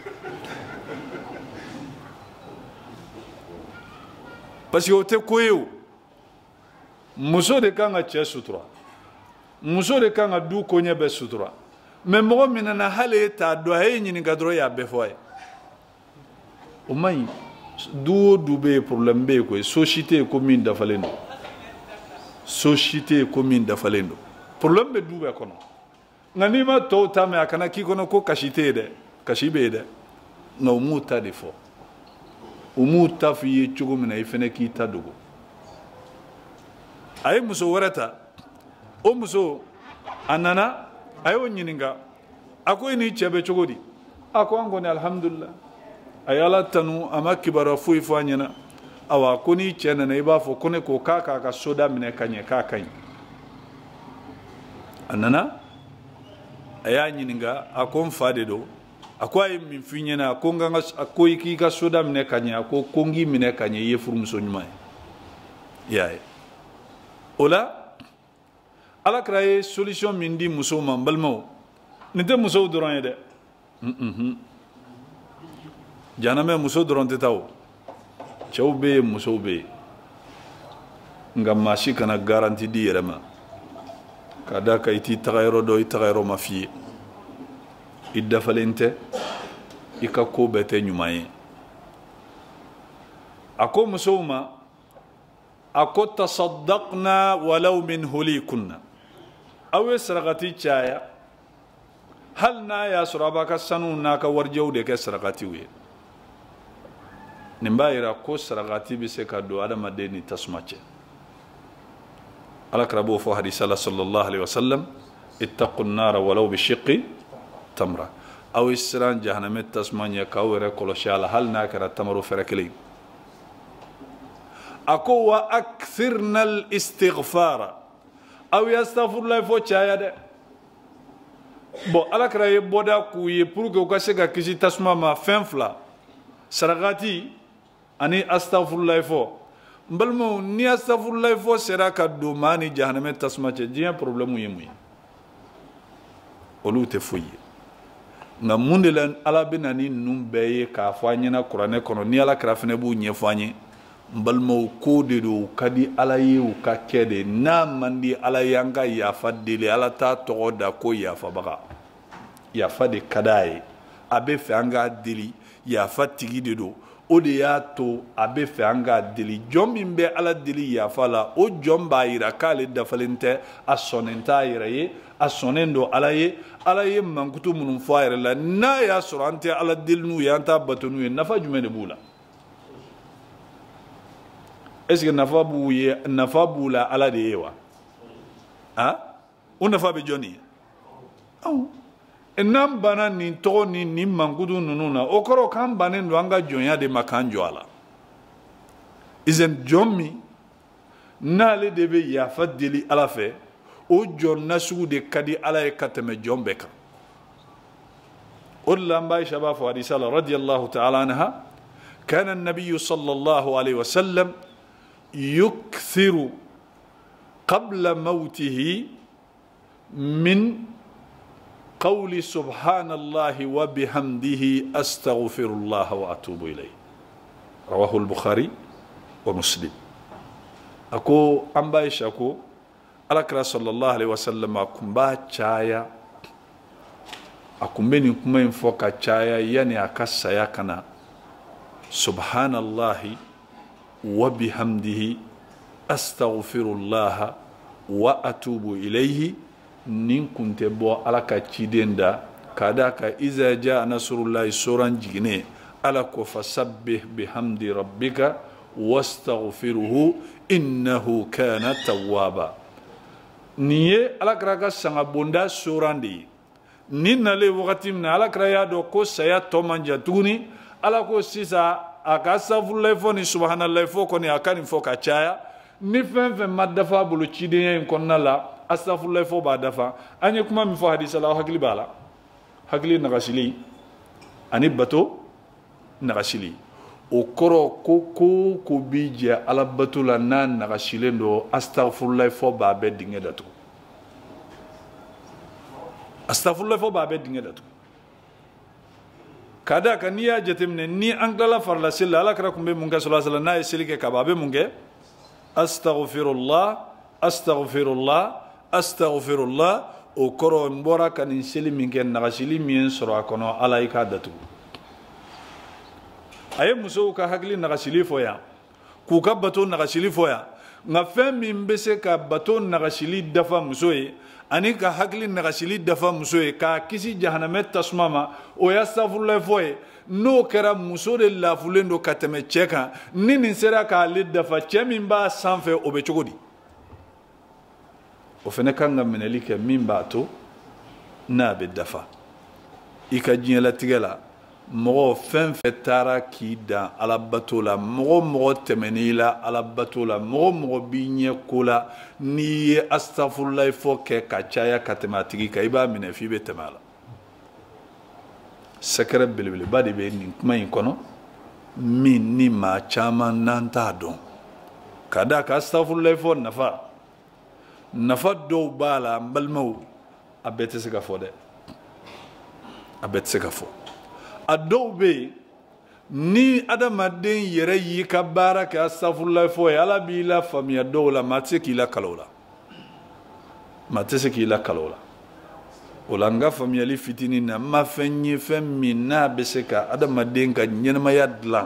Speaker 2: parce que o tɛ ko ye o muso de kan ka cɛ sutura muso de kan ka du koɲɛ bɛɛ sutura mais mɔgɔ min nana hali e t'a dɔn a ye ɲininka dɔrɔn y'a bɛɛ fɔ a ye o man ɲi du o du bɛ yen problème bɛ yen koyi so si tɛ yen ko min dafalen don so si tɛ yen ko min dafalen don problème bɛ du bɛɛ kɔnɔ nka n'i ma tɔw ta mɛn a kana k'i kɔnɔ ko kasi tɛ yen dɛ kasi bɛ yen dɛ nka u m'u ta de fɔ u m'u ta f'i ye cogo min na i fana k'i ta dogo a ye muso wɛrɛ ta o muso a nana a y'o ɲininka a ko i n'i cɛ bɛ cogo di a ko an kɔni alhamdulillah a ye ala tanu a ma kibaruya foyi fɔ a ɲɛna awa ko n'i cɛ nana i b'a fɔ ko ne ko k'a k'a ka soda minɛ ka ɲɛ k'a ka ɲi a nana a y'a ɲininka a ko n fa de don ako ay min finyena ko nga ko ki ka soda mine kanya ko kongi mine kanya ye furum so nyuma yaay ola ala kraye solution min di muso man balmo nite muso doron de mhm janame muso doron te taw chawbe muso be ngam mashi kana garanti di yerema kada ka iti tagayro do itagayro mafi idda falente ika ko bete nyumaye ako musoma ako tasaddaqna walau min hulikunna aw saragati chaya hal na ya suraba ka sanu na ka warjew de ka saragati we nimbayira ko saragati bi se ka do adama de ni tasmache ala krabo fo hadith sallallahu alaihi wasallam ittaqun nar walau bi shiqqi tamra aw isran jahannam tasmanya kawre koloshala hal na kara tamaru ferakli ako wa akthirna al istighfara aw yastaghfirullah fo chaya de bo ala kara ye boda ku ye pour que ka se ka kisi tasma ma fenfla saragati ani astaghfirullah fo mbalmo ni astaghfirullah fo sera ka do mani jahannam tasma che dia problème yemu olu te foye nga munde lan ala benani num beye ka fanyina qur'ane kono ni ala krafene bu nyefanye mbalmo ko de do kadi ala yewu ka kede na mandi ala yanga ya fadile ala ta to da ko ya fa baga ya fa de kadaye abe fe anga dili ya fatigi de do o de ya to abe fe anga dili jombi be ala dili ya fala o jomba ira kale da falente asonenta ira ye asonendo ala ye ala ye mankutu munun fayre la na ya surante ala dilnu ya ta batunu nafa jumene bula est-ce que nafa bu ye nafa bula ala de yewa ha o nafa be joni aw enam bana ni to ni ni mankutu nununa o koro kan banen do anga jonya de makanjo ala izen jommi na le debe ya fadili ala fe o jonna sugu de kadi ala e katame jombe kan ulla mbay shaba fa hadisa radiyallahu ta'ala anha kana an-nabiy sallallahu alayhi wa sallam yukthiru qabla mawtihi min qawli subhanallahi wa bihamdihi astaghfirullah wa atubu ilayhi rawahu al-bukhari wa muslim ako ambay shako alakra sallallahu alaihi wasallam akumba chaya akumbeni kuma infoka chaya yani akasa yakana subhanallahi wa bihamdihi astaghfirullah wa atubu ilayhi nin kunte bo alaka chidenda kadaka iza jaa nasrullahi suran jigine alako fasabbih bihamdi rabbika wastaghfiruhu innahu kana tawwaba niye alakra ka sanga bonda surandi ni nale wakati mna alakra ya do ko saya tomanja tuguni alako sisa akasa fulefo ni subhanallah fo ko ni akani fo ka chaya ni fen fen madafa bulu chide en konnala astaghfirullah fo ba dafa anye kuma mi fo hadisa la hakli bala hakli nagasili ani bato nagasili o koro ko ko ko bija ala batula nan nagashilendo astaghfirullah fo ba be dinge datu astaghfirullah fo ba be dinge datu kada ka niya jetemne ni angala farla silla ala kara kumbe munga sallallahu alaihi wasallam na silike ka ba be munge astaghfirullah astaghfirullah astaghfirullah o koro mbora kan sili minge nagashili mien soro akono ala ika datu aye muso ka hakili nagasili foya ku ka bato nagasili foya nga fem min bese ka bato nagasili dafa muso ye ani ka hakili nagasili dafa muso ye ka kisi jahanname tasmama o yastaghfirullah foye no kera muso de lafulendo kateme cheka nini sera ka le dafa chemin ba sanfe obe chogodi o fene kanga menelike min ba to na be dafa ika jinyala tigala mogo fen fe tara ki dan ala bato la mogo mogo temeni la ala bato la mogo mogo bi ɲɛ ko la n'i ye astaghfirullah fo kɛ ka caya ka tɛmɛ a tigi kan i b'a minɛ f'i bɛ tɛmɛ a la secret belebeleba de bɛ nin kuma in kɔnɔ min ni maa caman n'an t'a dɔn ka d'a kan astafurulayi fɔ nafa nafa dɔw b'a la n balimaw a bɛɛ tɛ se ka fɔ dɛ a bɛɛ tɛ se ka fɔ a dɔw bɛ yen ni adamaden yɛrɛ y'i ka baara kɛ astafurulayi fɔ ye ala b'i la faamuya dɔw la maa tɛ se k'i la kala o la maa tɛ se k'i la kala o la o la n ka faamuyali fitinin na n ma fɛn ye fɛn min n'a bɛ se ka adamaden ka ɲɛnamaya dilan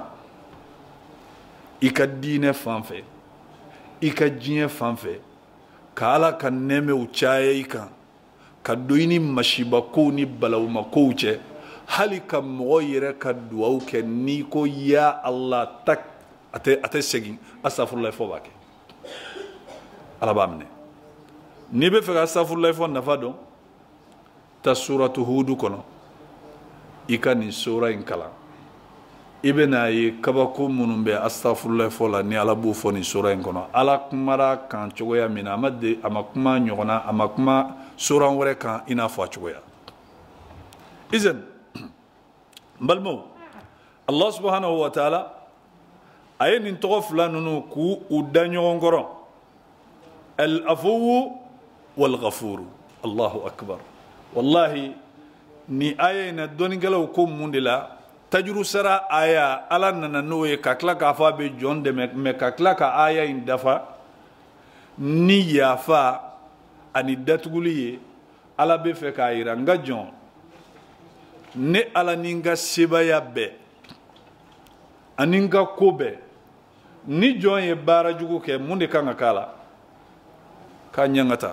Speaker 2: i ka diinɛ fan fɛ i ka diɲɛ fan fɛ ka ala ka nɛɛmɛw caya i kan ka don i ni masibakow ni balawumakow cɛ hali ka mɔgɔ yɛrɛ ka duwawu kɛ n'i ko ya ala tak a tɛ a tɛ segin astafurulayi fɔ b'a kɛ ala b'a minɛ n'i bɛ fɛ ka astafurulayi fɔ nafa dɔn ta suratu hudu kɔnɔ i ka nin sura in kalan i bɛ n'a ye kabako minnu bɛ astafurulayi fɔ la ni ala b'o fɔ nin sura in kɔnɔ ala kumara kan cogoya min na a ma de a ma kuma ɲɔgɔnna a ma kuma sura wɛrɛ kan i n'a fɔ a cogoya izan n balimaw allah subhanahu wa taala a ye nin tɔgɔ fila ninnu k'u u da ɲɔgɔn kɔrɔ al afuwu wal ghafuru allahu akbar wallahi ni aya in na dɔnnikɛlaw ko mun de la tajuru sara aya ala nana n'o ye ka tila k'a fɔ a bɛ jɔn dɛmɛ mɛ ka tila ka aya in dafa ni yafa ani datuguli ye ala bɛ fɛ k'a jira n ka jɔn ne ala ni n ka sebaya bɛɛ ani n ka ko bɛɛ ni jɔn ye baara jugu kɛ mun de kan ka k'a la k'a ɲɛngata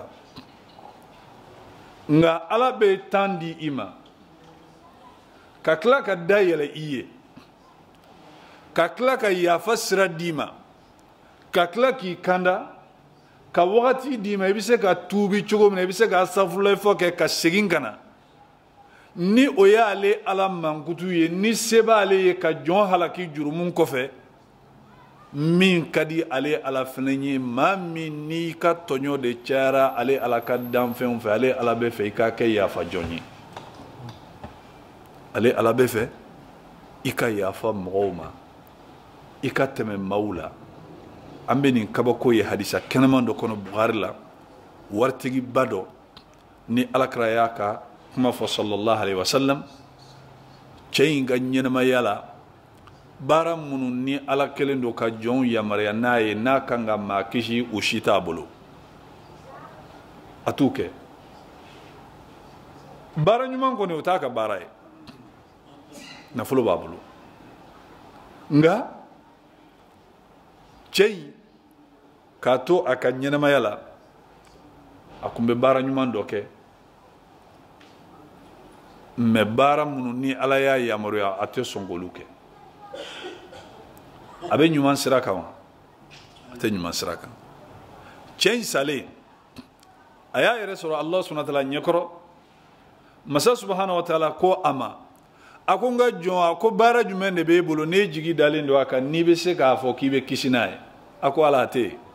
Speaker 2: nka ala bɛ tan di i ma ka tila ka dayɛlɛ i ye ka tila ka yafa sira d'i ma ka tila k'i kanda ka wagati d'i ma i bɛ se ka tuubi cogo min na i bɛ se ka astafurulayi fɔ kɛ ka segin ka na ni o y'ale ala mankutu ye ni se b'ale ye ka jɔn halaki jurumu kɔfɛ min ka di ale ala fana ye maa min n'i ka tɔɲɔ de cayara ale ala ka danfɛnw fɛ ale ala bɛ fɛ i ka kɛ yafa jɔn ye ale ala bɛ fɛ i ka yafa mɔgɔw ma i ka tɛmɛ maaw la an bɛ nin kabako ye hadisa kɛnɛman dɔ kɔnɔ Buhari la waritigiba dɔ ni alakira y'a ka kuma fɔ sallallahu alaihi wasallam cɛ in ka ɲɛnamaya la baara minnu ni ala kelen don ka jɔnw yamaruya n'a ye n'a kan ka maa kisi o si t'a bolo a t'u kɛ baara ɲuman kɔni o t'a ka baara ye nafolo b'a bolo nka cɛ in k'a to a ka ɲɛnamaya la a tun bɛ baara ɲuman dɔ kɛ mɛ baara minnu ni ala y'a yamaruya a tɛ sɔn k'olu kɛ a bɛ ɲuman sira kan wa a tɛ ɲuman sira kan cɛ in salen a y'a yɛrɛ sɔrɔ ala subahana wa taala ɲɛkɔrɔ masa subahana wa taala ko a ma a ko n ka jɔn a ko baara jumɛn de b'e bolo n'e jigi dalen don a kan n'i bɛ se k'a fɔ k'i bɛ kisi n'a ye a ko ala a tɛ yen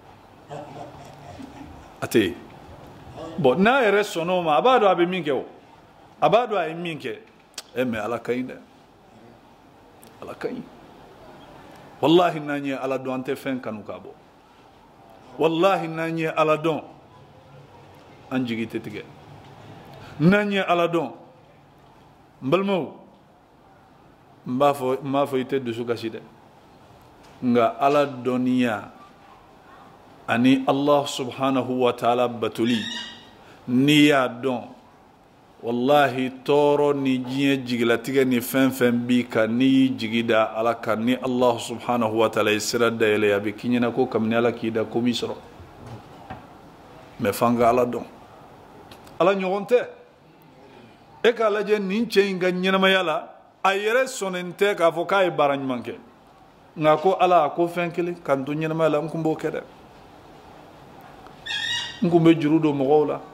Speaker 2: a tɛ yen bɔn n'a yɛrɛ sɔnn'o ma a b'a dɔn a bɛ min kɛ o a b'a dɔn a ye min kɛ ɛ mɛ ala ka ɲi dɛ ala ka ɲi wallahi n'an ye ala dɔn an tɛ fɛn kanu k'a bɔ wallahi n'an ye ala dɔn an jigi tɛ tigɛ n'an ye ala dɔn n balimaw n b'a fɔ n b'a fɔ i tɛ dusu kasi dɛ nka ala dɔnniya ani allah subhanahu wa ta'ala batoli n'i y'a dɔn wallahi tɔɔrɔ ni diɲɛ jigilatigɛ ni fɛn fɛn b'i kan n'i y'i jigi da ala kan ni allah subhanahu wa ta'ala ye sira dayɛlɛ a bɛ k'i ɲɛna ko kabini ala k'i da ko min sɔrɔ mɛ f'an ka ala dɔn ala ɲɔgɔn tɛ e k'a lajɛ nin cɛ in ka ɲɛnamaya la a yɛrɛ sɔnnen tɛ k'a fɔ k'a ye baara ɲuman kɛ nka ko ala a ko fɛn kelen k'an to ɲɛnamaya la n kun b'o kɛ dɛ n kun bɛ juru don mɔgɔw la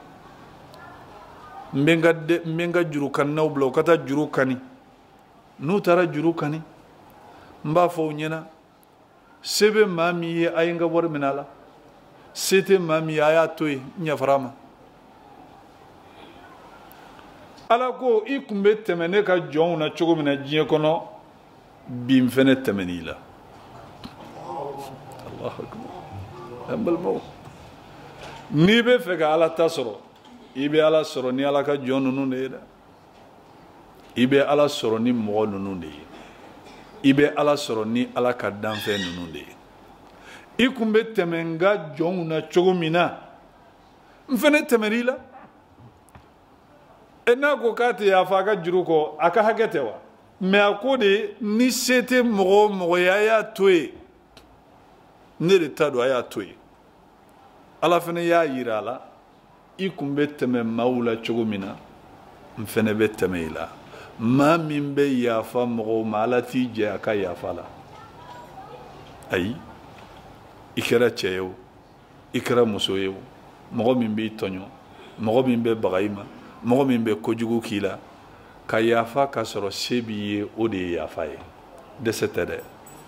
Speaker 2: n bɛ n ka juru kaninaw bila u ka taa juru kani n'u taara juru kani n b'a fɔ u ɲɛna se bɛ maa min ye a ye n ka wari minɛ a la se tɛ maa min ye a y'a to yen n yafara a ma ala ko i kun bɛ tɛmɛ ne ka jɔnw na cogo min na diɲɛ kɔnɔ bi n fɛnɛ tɛmɛn'i la. Allahu akbar. An balimaw, n'i bɛ fɛ ka ala ta sɔrɔ i bɛ ala sɔrɔ ni ala ka jɔn ninnu de ye dɛ. I bɛ ala sɔrɔ ni mɔgɔ ninnu de ye. I bɛ ala sɔrɔ ni ala ka danfɛn ninnu de ye. I kun bɛ tɛmɛ n ka jɔnw na cogo min na n fɛnɛ tɛmɛn'i la. E n'a ko k'a tɛ yafa a ka juru kɔ a ka hakɛ tɛ wa? mais a ko de ni se tɛ mɔgɔ o mɔgɔ ye a y'a to yen ne de ta don a y'a to yen. ala fana y'a yira a la i kun bɛ tɛmɛ maaw la cogo min na n fana bɛ tɛmɛ i la. maa min bɛ yafa mɔgɔw ma ala t'i jɛ a ka yafa la. ayi i kɛra cɛ ye o i kɛra muso ye o mɔgɔ min b'i tɔɲɔ mɔgɔ min bɛ baga i ma mɔgɔ min bɛ kojugu k'i la ka yafa ka sɔrɔ se b'i ye o de ye yafa ye dɛsɛ tɛ dɛ.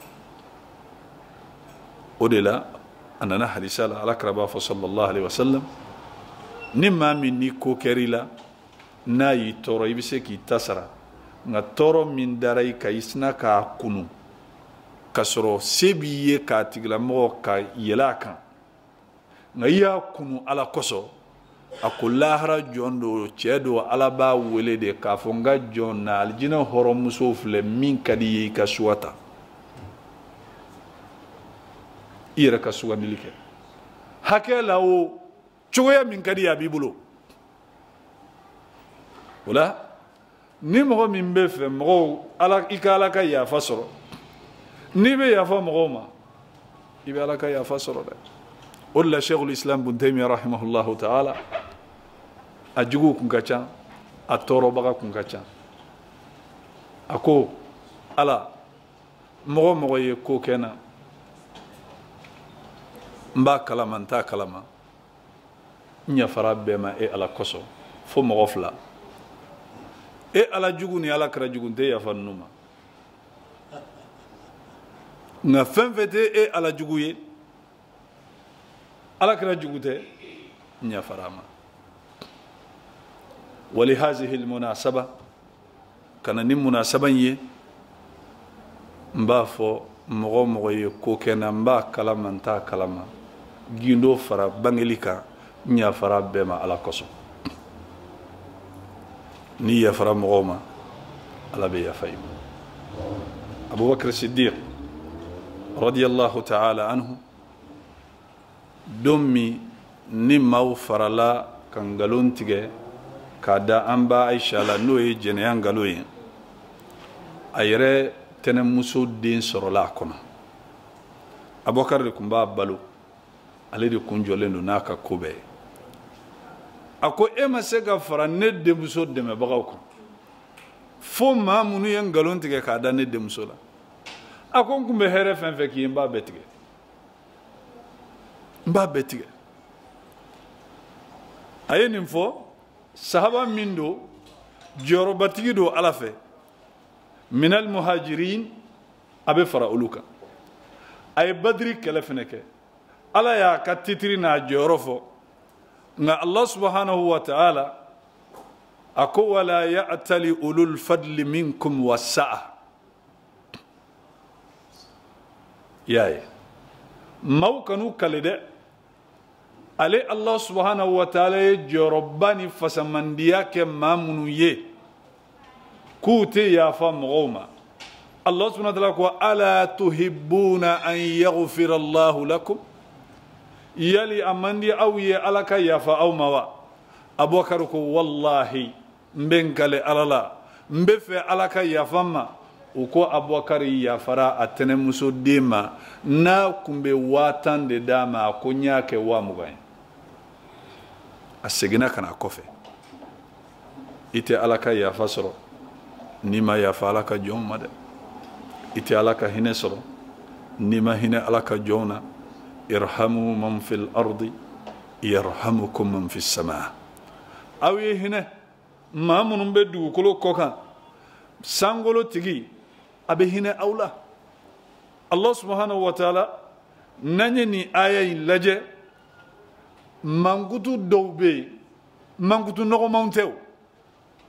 Speaker 2: o de la a nana hadisa la alakira b'a fɔ sallallahu alaihi wasallam ni maa min ni ko kɛr'i la n'a y'i tɔɔrɔ i bɛ se k'i ta sara nka tɔɔrɔ min dara i kan i sina k'a kunu ka sɔrɔ se b'i ye k'a tigilamɔgɔ ka yɛlɛ a kan nka i y'a kunu ala kosɔn a ko lahara jɔn do cɛ do ala b'a wele de k'a fɔ n ka jɔn na alijinɛ hɔrɔnmuso filɛ min ka di ye i ka suwa ta i yɛrɛ ka sugandili kɛ hakɛ la o cogoya min ka di ye a b'i bolo. o la ni mɔgɔ min bɛ fɛ mɔgɔw ala i ka ala ka yafa sɔrɔ n'i bɛ yafa mɔgɔw ma i bɛ ala ka yafa sɔrɔ dɛ. o de la sheikhul islam ibn taymiya rahimahullahu ta'ala a juguw kun ka ca a tɔɔrɔbaga kun ka ca. a ko ala mɔgɔ mɔgɔ ye ko kɛ n na n b'a kalama n t'a kalama n yafara bɛɛ ma e ala kosɔn fo mɔgɔ fila e ala jugu ni ala kɛra jugu n tɛ yafa ninnu ma nka fɛn fɛn tɛ e ala jugu ye ala kɛra jugu tɛ n yafara ma. wali hazihi lmunasaba kana ni munasaba in ye n b'a fɔ mɔgɔ mɔgɔ ye ko kɛ n na n b'a kalama n t'a kalama gindo fara bangeli kan n yafara bɛɛ ma ala kosɔn. ni yafara mɔgɔw ma ala bɛ yafa i ma. abubakar siddiq radiyallahu ta'ala anhu don min ni maaw farala ka nkalon tigɛ k'a da an ba ayisa la n'o ye jɛnɛya nkalon ye a yɛrɛ tɛnɛmuso den sɔrɔla a kɔnɔ. abubakar de tun b'a balo ale de kun jɔlen don n'a ka ko bɛɛ ye. a ko e ma se ka fara ne denmuso dɛmɛbagaw kan fo maa minnu ye nkalon tigɛ k'a da ne denmuso la. a ko n tun bɛ hɛrɛ fɛn fɛn k'i ye n b'a bɛɛ tigɛ n b'a bɛɛ tigɛ. a ye nin fɔ sahaba min don jɔyɔrɔbatigi don ala fɛ minal muhajirin a bɛ fara olu kan. a ye badiri kɛlɛ fɛnɛ kɛ ala y'a ka titiri n'a jɔyɔrɔ fɔ nka allah subhanahu wa ta'ala a ko wala ya'tali ulul fadli minkum wasa'a. y'a ye maaw kan'u kale dɛ ale allah subhanahu wa ta'ala ye jɔyɔrɔba ni fasamandiya kɛ maa minnu ye k'u tɛ yafa mɔgɔw ma. allah subhanahu wa ta'ala ko ala tuhibbuna an yaghfira allahu lakum yali a man di aw ye ala ka yafa aw ma wa. abubakar ko wallahi n bɛ n kale ala la n bɛ fɛ ala ka yafa ma. u ko abubakar yafara a tɛnɛmuso den ma n'a kun bɛ waa tan de d'a ma a ko n y'a kɛ waa mugan ye. a seginna ka na a kɔfɛ. i tɛ ala ka yafa sɔrɔ n'i ma yafa ala ka jɔnw ma dɛ. i tɛ ala ka hinɛ sɔrɔ n'i ma hinɛ ala ka jɔnw na. irhamu man fil ardi yarhamukum man fis sama. aw ye hinɛ maa minnu bɛ dugukolo kɔ kan sankolo tigi a bɛ hinɛ aw la. allah subhanahu wa ta'ala n'an ye nin aya in lajɛ mankutu dɔw bɛ yen mankutu nɔgɔmanw tɛ o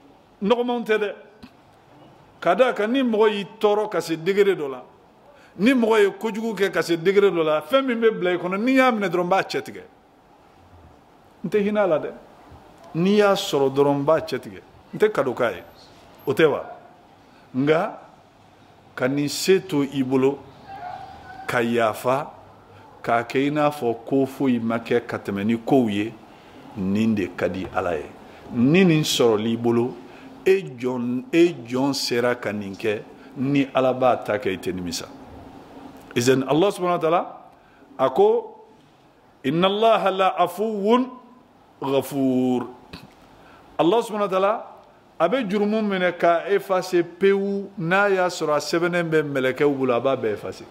Speaker 2: nɔgɔmanw tɛ dɛ ka da kan ni mɔgɔ y'i tɔɔrɔ ka se degré dɔ la ni mɔgɔ ye kojugu kɛ ka se degré dɔ la fɛn min bɛ bila i kɔnɔ n'i y'a minɛ dɔrɔn n b'a cɛ tigɛ n tɛ hinɛ a la dɛ n'i y'a sɔrɔ dɔrɔn n b'a cɛ tigɛ n tɛ cadeau k'a ye o tɛ wa nka ka nin se to i bolo ka yafa k'a kɛ i n'a fɔ ko foyi ma kɛ ka tɛmɛ ni kow ye nin de ka di Ala ye ni nin sɔrɔl'i bolo e jɔn e jɔn sera ka nin kɛ ni Ala b'a ta kɛ i tɛ nimisa izen Allah subhanahu wa ta'ala a ko inna Allah la afuwun ghafur Allah subhanahu wa ta'ala a bɛ jurumu minɛ ka effacer pewu n'a y'a sɔrɔ a sɛbɛnnen bɛ mɛlɛkɛw bolo a b'a bɛɛ effacer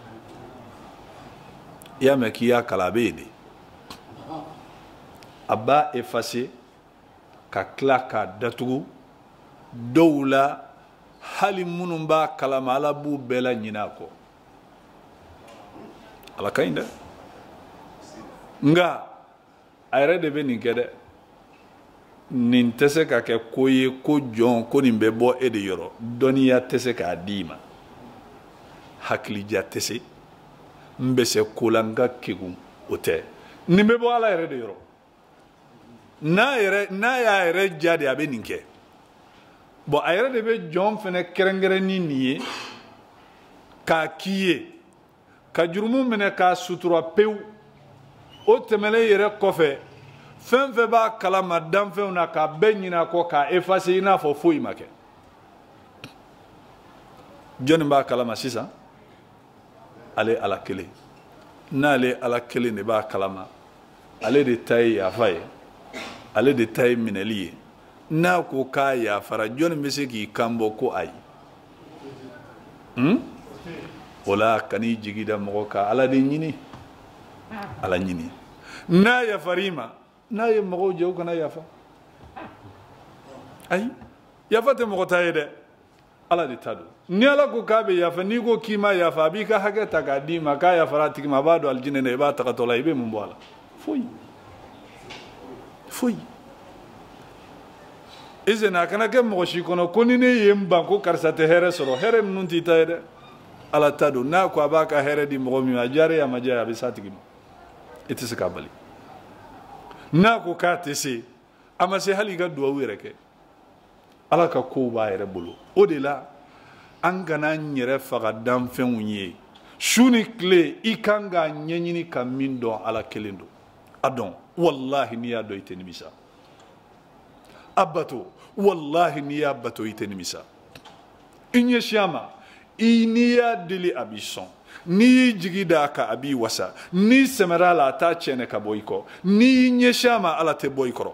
Speaker 2: i y'a mɛn k'i y'a kalan a bɛ yen de a b'a effacer ka tila k'a datugu dɔw la hali minnu b'a kalama Ala b'u bɛɛ la ɲinɛ a kɔ Ala ka ɲi dɛ nka a yɛrɛ de bɛ nin kɛ dɛ nin tɛ se ka kɛ ko ye ko jɔn ko nin bɛ bɔ e de yɔrɔ dɔnniya tɛ se k'a d'i ma hakilija tɛ se n bɛ se ko la n ka kegun o tɛ nin bɛ bɔ Ala yɛrɛ de yɔrɔ n'a yɛrɛ n'a y'a yɛrɛ ja de a bɛ nin kɛ bon a yɛrɛ de bɛ jɔn fɛnɛ kɛrɛnkɛrɛn ni nin ye k'a k'i ye ka jurumu minɛ k'a sutura pewu o tɛmɛlen yɛrɛ kɔfɛ fɛn fɛn b'a kalama danfɛnw na k'a bɛɛ ɲinɛ a kɔ k'a effacer i n'a fɔ foyi ma kɛ jɔnni b'a kalama sisan ale Ala kelen n'ale Ala kelen de b'a kalama ale de ta ye yafa ye ale de ta ye minɛli ye n'a ko k'a yafara jɔnni bɛ se k'i kanbɔ ko ayi hmm? o la kan'i jigi da mɔgɔ kan Ala de ɲini Ala ɲini n'a yafar'i ma n'a ye mɔgɔw jɛ u kana yafa ayi yafa tɛ mɔgɔ ta ye dɛ Ala de ta don ni Ala ko k'a bɛ yafa n'i ko k'i ma yafa a b'i ka hakɛ ta k'a d'i ma k'a yafara a tigi ma a b'a don alijinɛ na i b'a tagatɔ la i bɛ mun bɔ a la foyi foyi izin a kana kɛ mɔgɔ si kɔnɔ ko ni ne ye n ban ko karisa tɛ hɛrɛ sɔrɔ hɛrɛ ninnu t'i ta ye dɛ Ala ta don n'a ko a b'a ka hɛrɛ di mɔgɔ min ma a diyara ye a ma diya ye a bɛ s'a tigi ma i tɛ se k'a bali n'a ko k'a tɛ se a ma se hali i ka duwawu yɛrɛ kɛ Ala ka kow b'a yɛrɛ bolo o de la an kana n yɛrɛ faga danfɛnw ye su ni tile i kan k'a ɲɛɲini ka min dɔn Ala kelen don a dɔn wallahi n'i y'a dɔn i tɛ nimisa a bato wallahi n'i y'a bato i tɛ nimisa i ɲɛsin a ma i n'i y'a deli a b'i sɔn n'i y'i jigi da a kan a b'i wasa n'i sɛmɛrɛ a la a t'a cɛnɛ ka bɔ i kɔ n'i ɲɛsin a ma Ala tɛ bɔ i kɔrɔ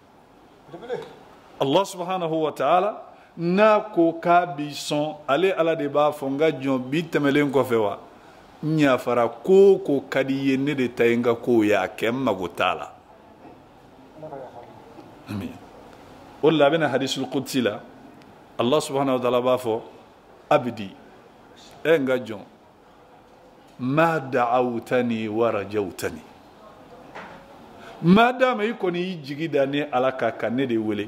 Speaker 2: Allah subhanahu wa ta'ala n'a ko k'a b'i sɔn ale Ala de b'a fɔ n ka jɔn bi tɛmɛlen kɔfɛ wa n yafara ko o ko ka di i ye ne de ta ye n ka kow ye a kɛ n mago t'a la amin o de la a bɛna hadisul qudsi la Allah subhanahu wa ta'ala b'a fɔ abdi e n ka jɔn ma da'awtani wa rajawtani ma dama i kɔni y'i jigi da ne Ala kan ka ne de wele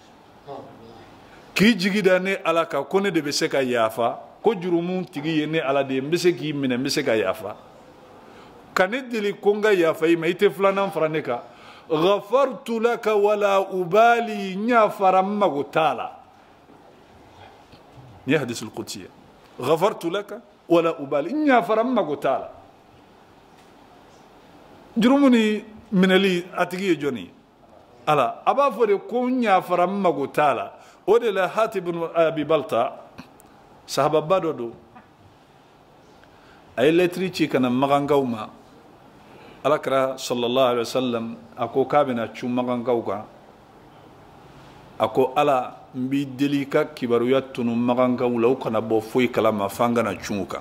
Speaker 2: k'i jigi da ne Ala kan ko ne de bɛ se ka yafa ko jurumu tigi ye ne Ala de ye n bɛ se k'i minɛ n bɛ se ka yafa ka ne deli ko n ka yafa i ma i tɛ filanan fara ne kan ghafartu laka wala ubali n yafara n mago t'a la ni ye hadisul qudsi ye ghafartu laka wala ubali n yafara n mago t'a la jurumu ni minɛli a tigi ye jɔnni ye Ala a b'a fɔ de ko n yafara n mago t'a la o de la Hatib ibn Abi Balta sahababa dɔ don a ye lɛtiri ci ka na magankaw ma Alakira sallallahu alaihi wa sallam a ko k'a bɛna cu magankaw kan a ko Ala n b'i deli ka kibaruya tunu magankaw la u kana bɔ foyi kalama f'an kana cun u kan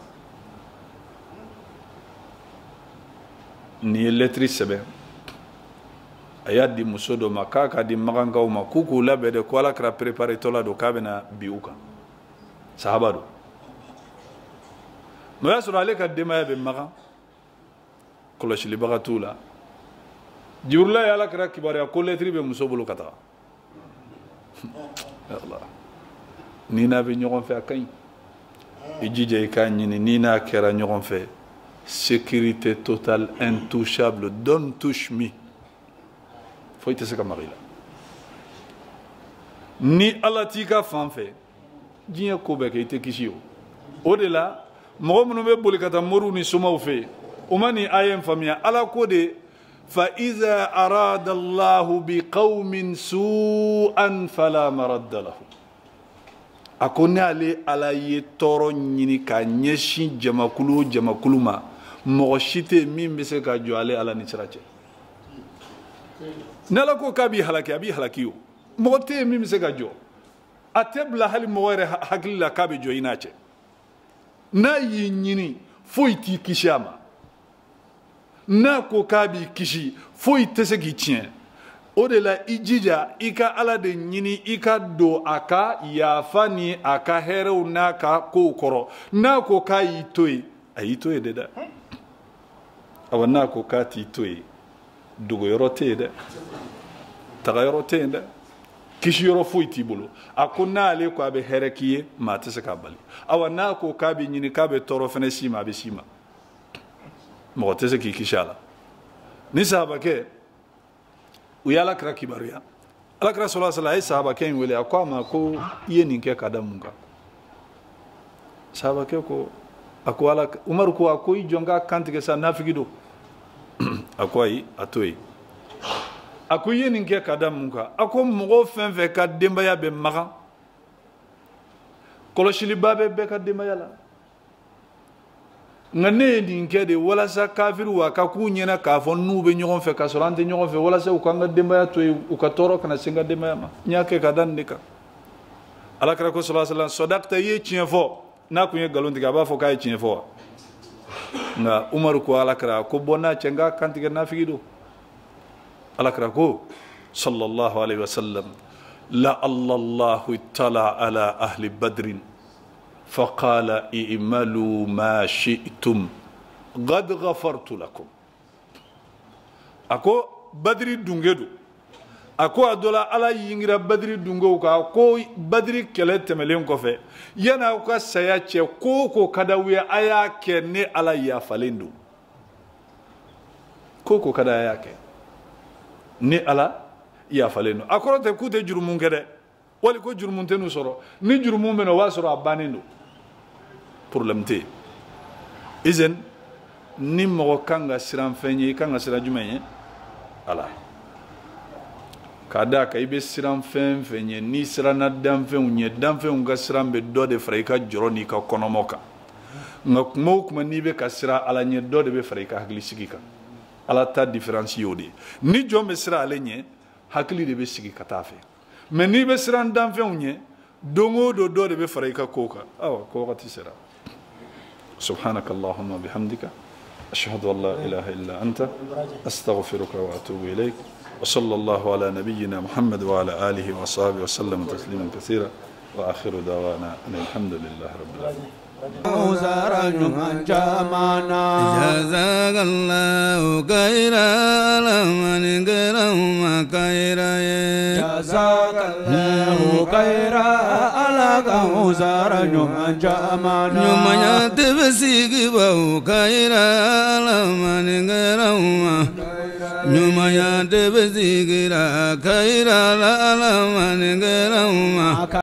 Speaker 2: nin ye lɛtiri sɛbɛn a y'a di muso dɔ ma k'a k'a di magankaw ma k'u k'u labɛn de ko Alakira préparé tɔ la don k'a bɛna bin u kan sahaba don mais o y'a sɔrɔ ale ka denbaya bɛ Magan kɔlɔsilibaga t'u la Jibrila ye Alakira kibaruya ko lɛtiri bɛ muso bolo ka taga Allah nina be ñogon fe akay e jije e ka ñini nina kera ñogon fe sécurité totale intouchable don't touch me foy te se ka marila ni Allah ti ka fan fe jinya ko be ke ite kisiyo o de la mo mo be boli kata moru ni sumaw fe o mani ayem famia ala ko de fa iza arada Allah bi qaumin su'an fala maradda lahu akone ale ala ye toro ñini ka ñeshi jamakulu jamakulu ma mo shite min be se ka jo ale ala ni sirace nala ko kabi halaki abi halakiyo mo te min be se ka jo atebla hali mo were hakilla kabe jo inace na yi ñini foyti kishama na ko kabi kishi foyti se ki tien o de la ijija ika ala de ñini ika do aka yafani aka herew na ka ko koro na ko ka yitoy ayitoy de da awa na ko ka ti toy dugo yorote de taga yorote de kishi yoro foyti bulu akuna ale ko abe herekiye ma tese ka bali awa na ko ka bi ñini ka be toro fene sima be sima mo tese ki kishala ni sahaba ke uyala kra kibaruya ala kra sallallahu alaihi wasallam sahaba ke wele akwa ma ko yeni ke kadamunga sahaba ke ko akwala umar ko akoy jonga kantike sa nafigido akoy atoy akoy yeni ke kadamunga ako mo fen fe ka dembaya be maga koloshili babe be ka dembaya la ngane din ke de wala sa kafiru wa ka ku nyena ka fon nube ñogon fe ka sorante ñogon fe wala sa u ka nga demba to u ka toro kana singa demba ma nyake ka dan dika ala kra ko sallallahu alaihi wasallam sadaqta ye chien fo na ku ye galon diga ba fo kay chien fo nga umar ko ala kra ko bona cenga kantiga na figido ala kra ko sallallahu alaihi wasallam la allah tala ala ahli badrin فقال اعملوا ما شئتم قد غفرت لكم اكو بدري دونغدو اكو ادولا على ينغرا بدري دونغو كو بدري كلت ملين كوفي ينا كو سياچه كوكو كداويا ايا كني على يا فالندو كوكو كدا يا كن ني على يا فالندو اكو تكوت جرمون كده wali ko jurmun tenu soro ni jurmun beno wasoro abanendo problème te izen ni mo kanga siran fenye kanga siran jumenye ala kada ka ibe siran fen fenye ni siran na danfe unye danfe unga siran be do de freika joroni ka konomoka ngak mo kuma ni be ka sira ala nye do de be freika hakli sigika ala ta différence yodi ni jombe sira ale nye hakli de be sigika tafe mais ni be siran danfe unye dongo do do de be freika koka awa ko wati sira سبحانك اللهم وبحمدك أشهد أن لا إله إلا أنت أستغفرك وأتوب إليك وصلى الله على نبينا محمد وعلى آله وصحبه وسلم تسليما كثيرا وآخر دعوانا أن الحمد لله رب العالمين
Speaker 1: جزاك الله خيرا لمن كرم خيرا جزاك الله خيرا على كوثر من جمعنا يوم يتبسيك بو خيرا لمن كرم يوم يتبسيك خيرا لمن كرم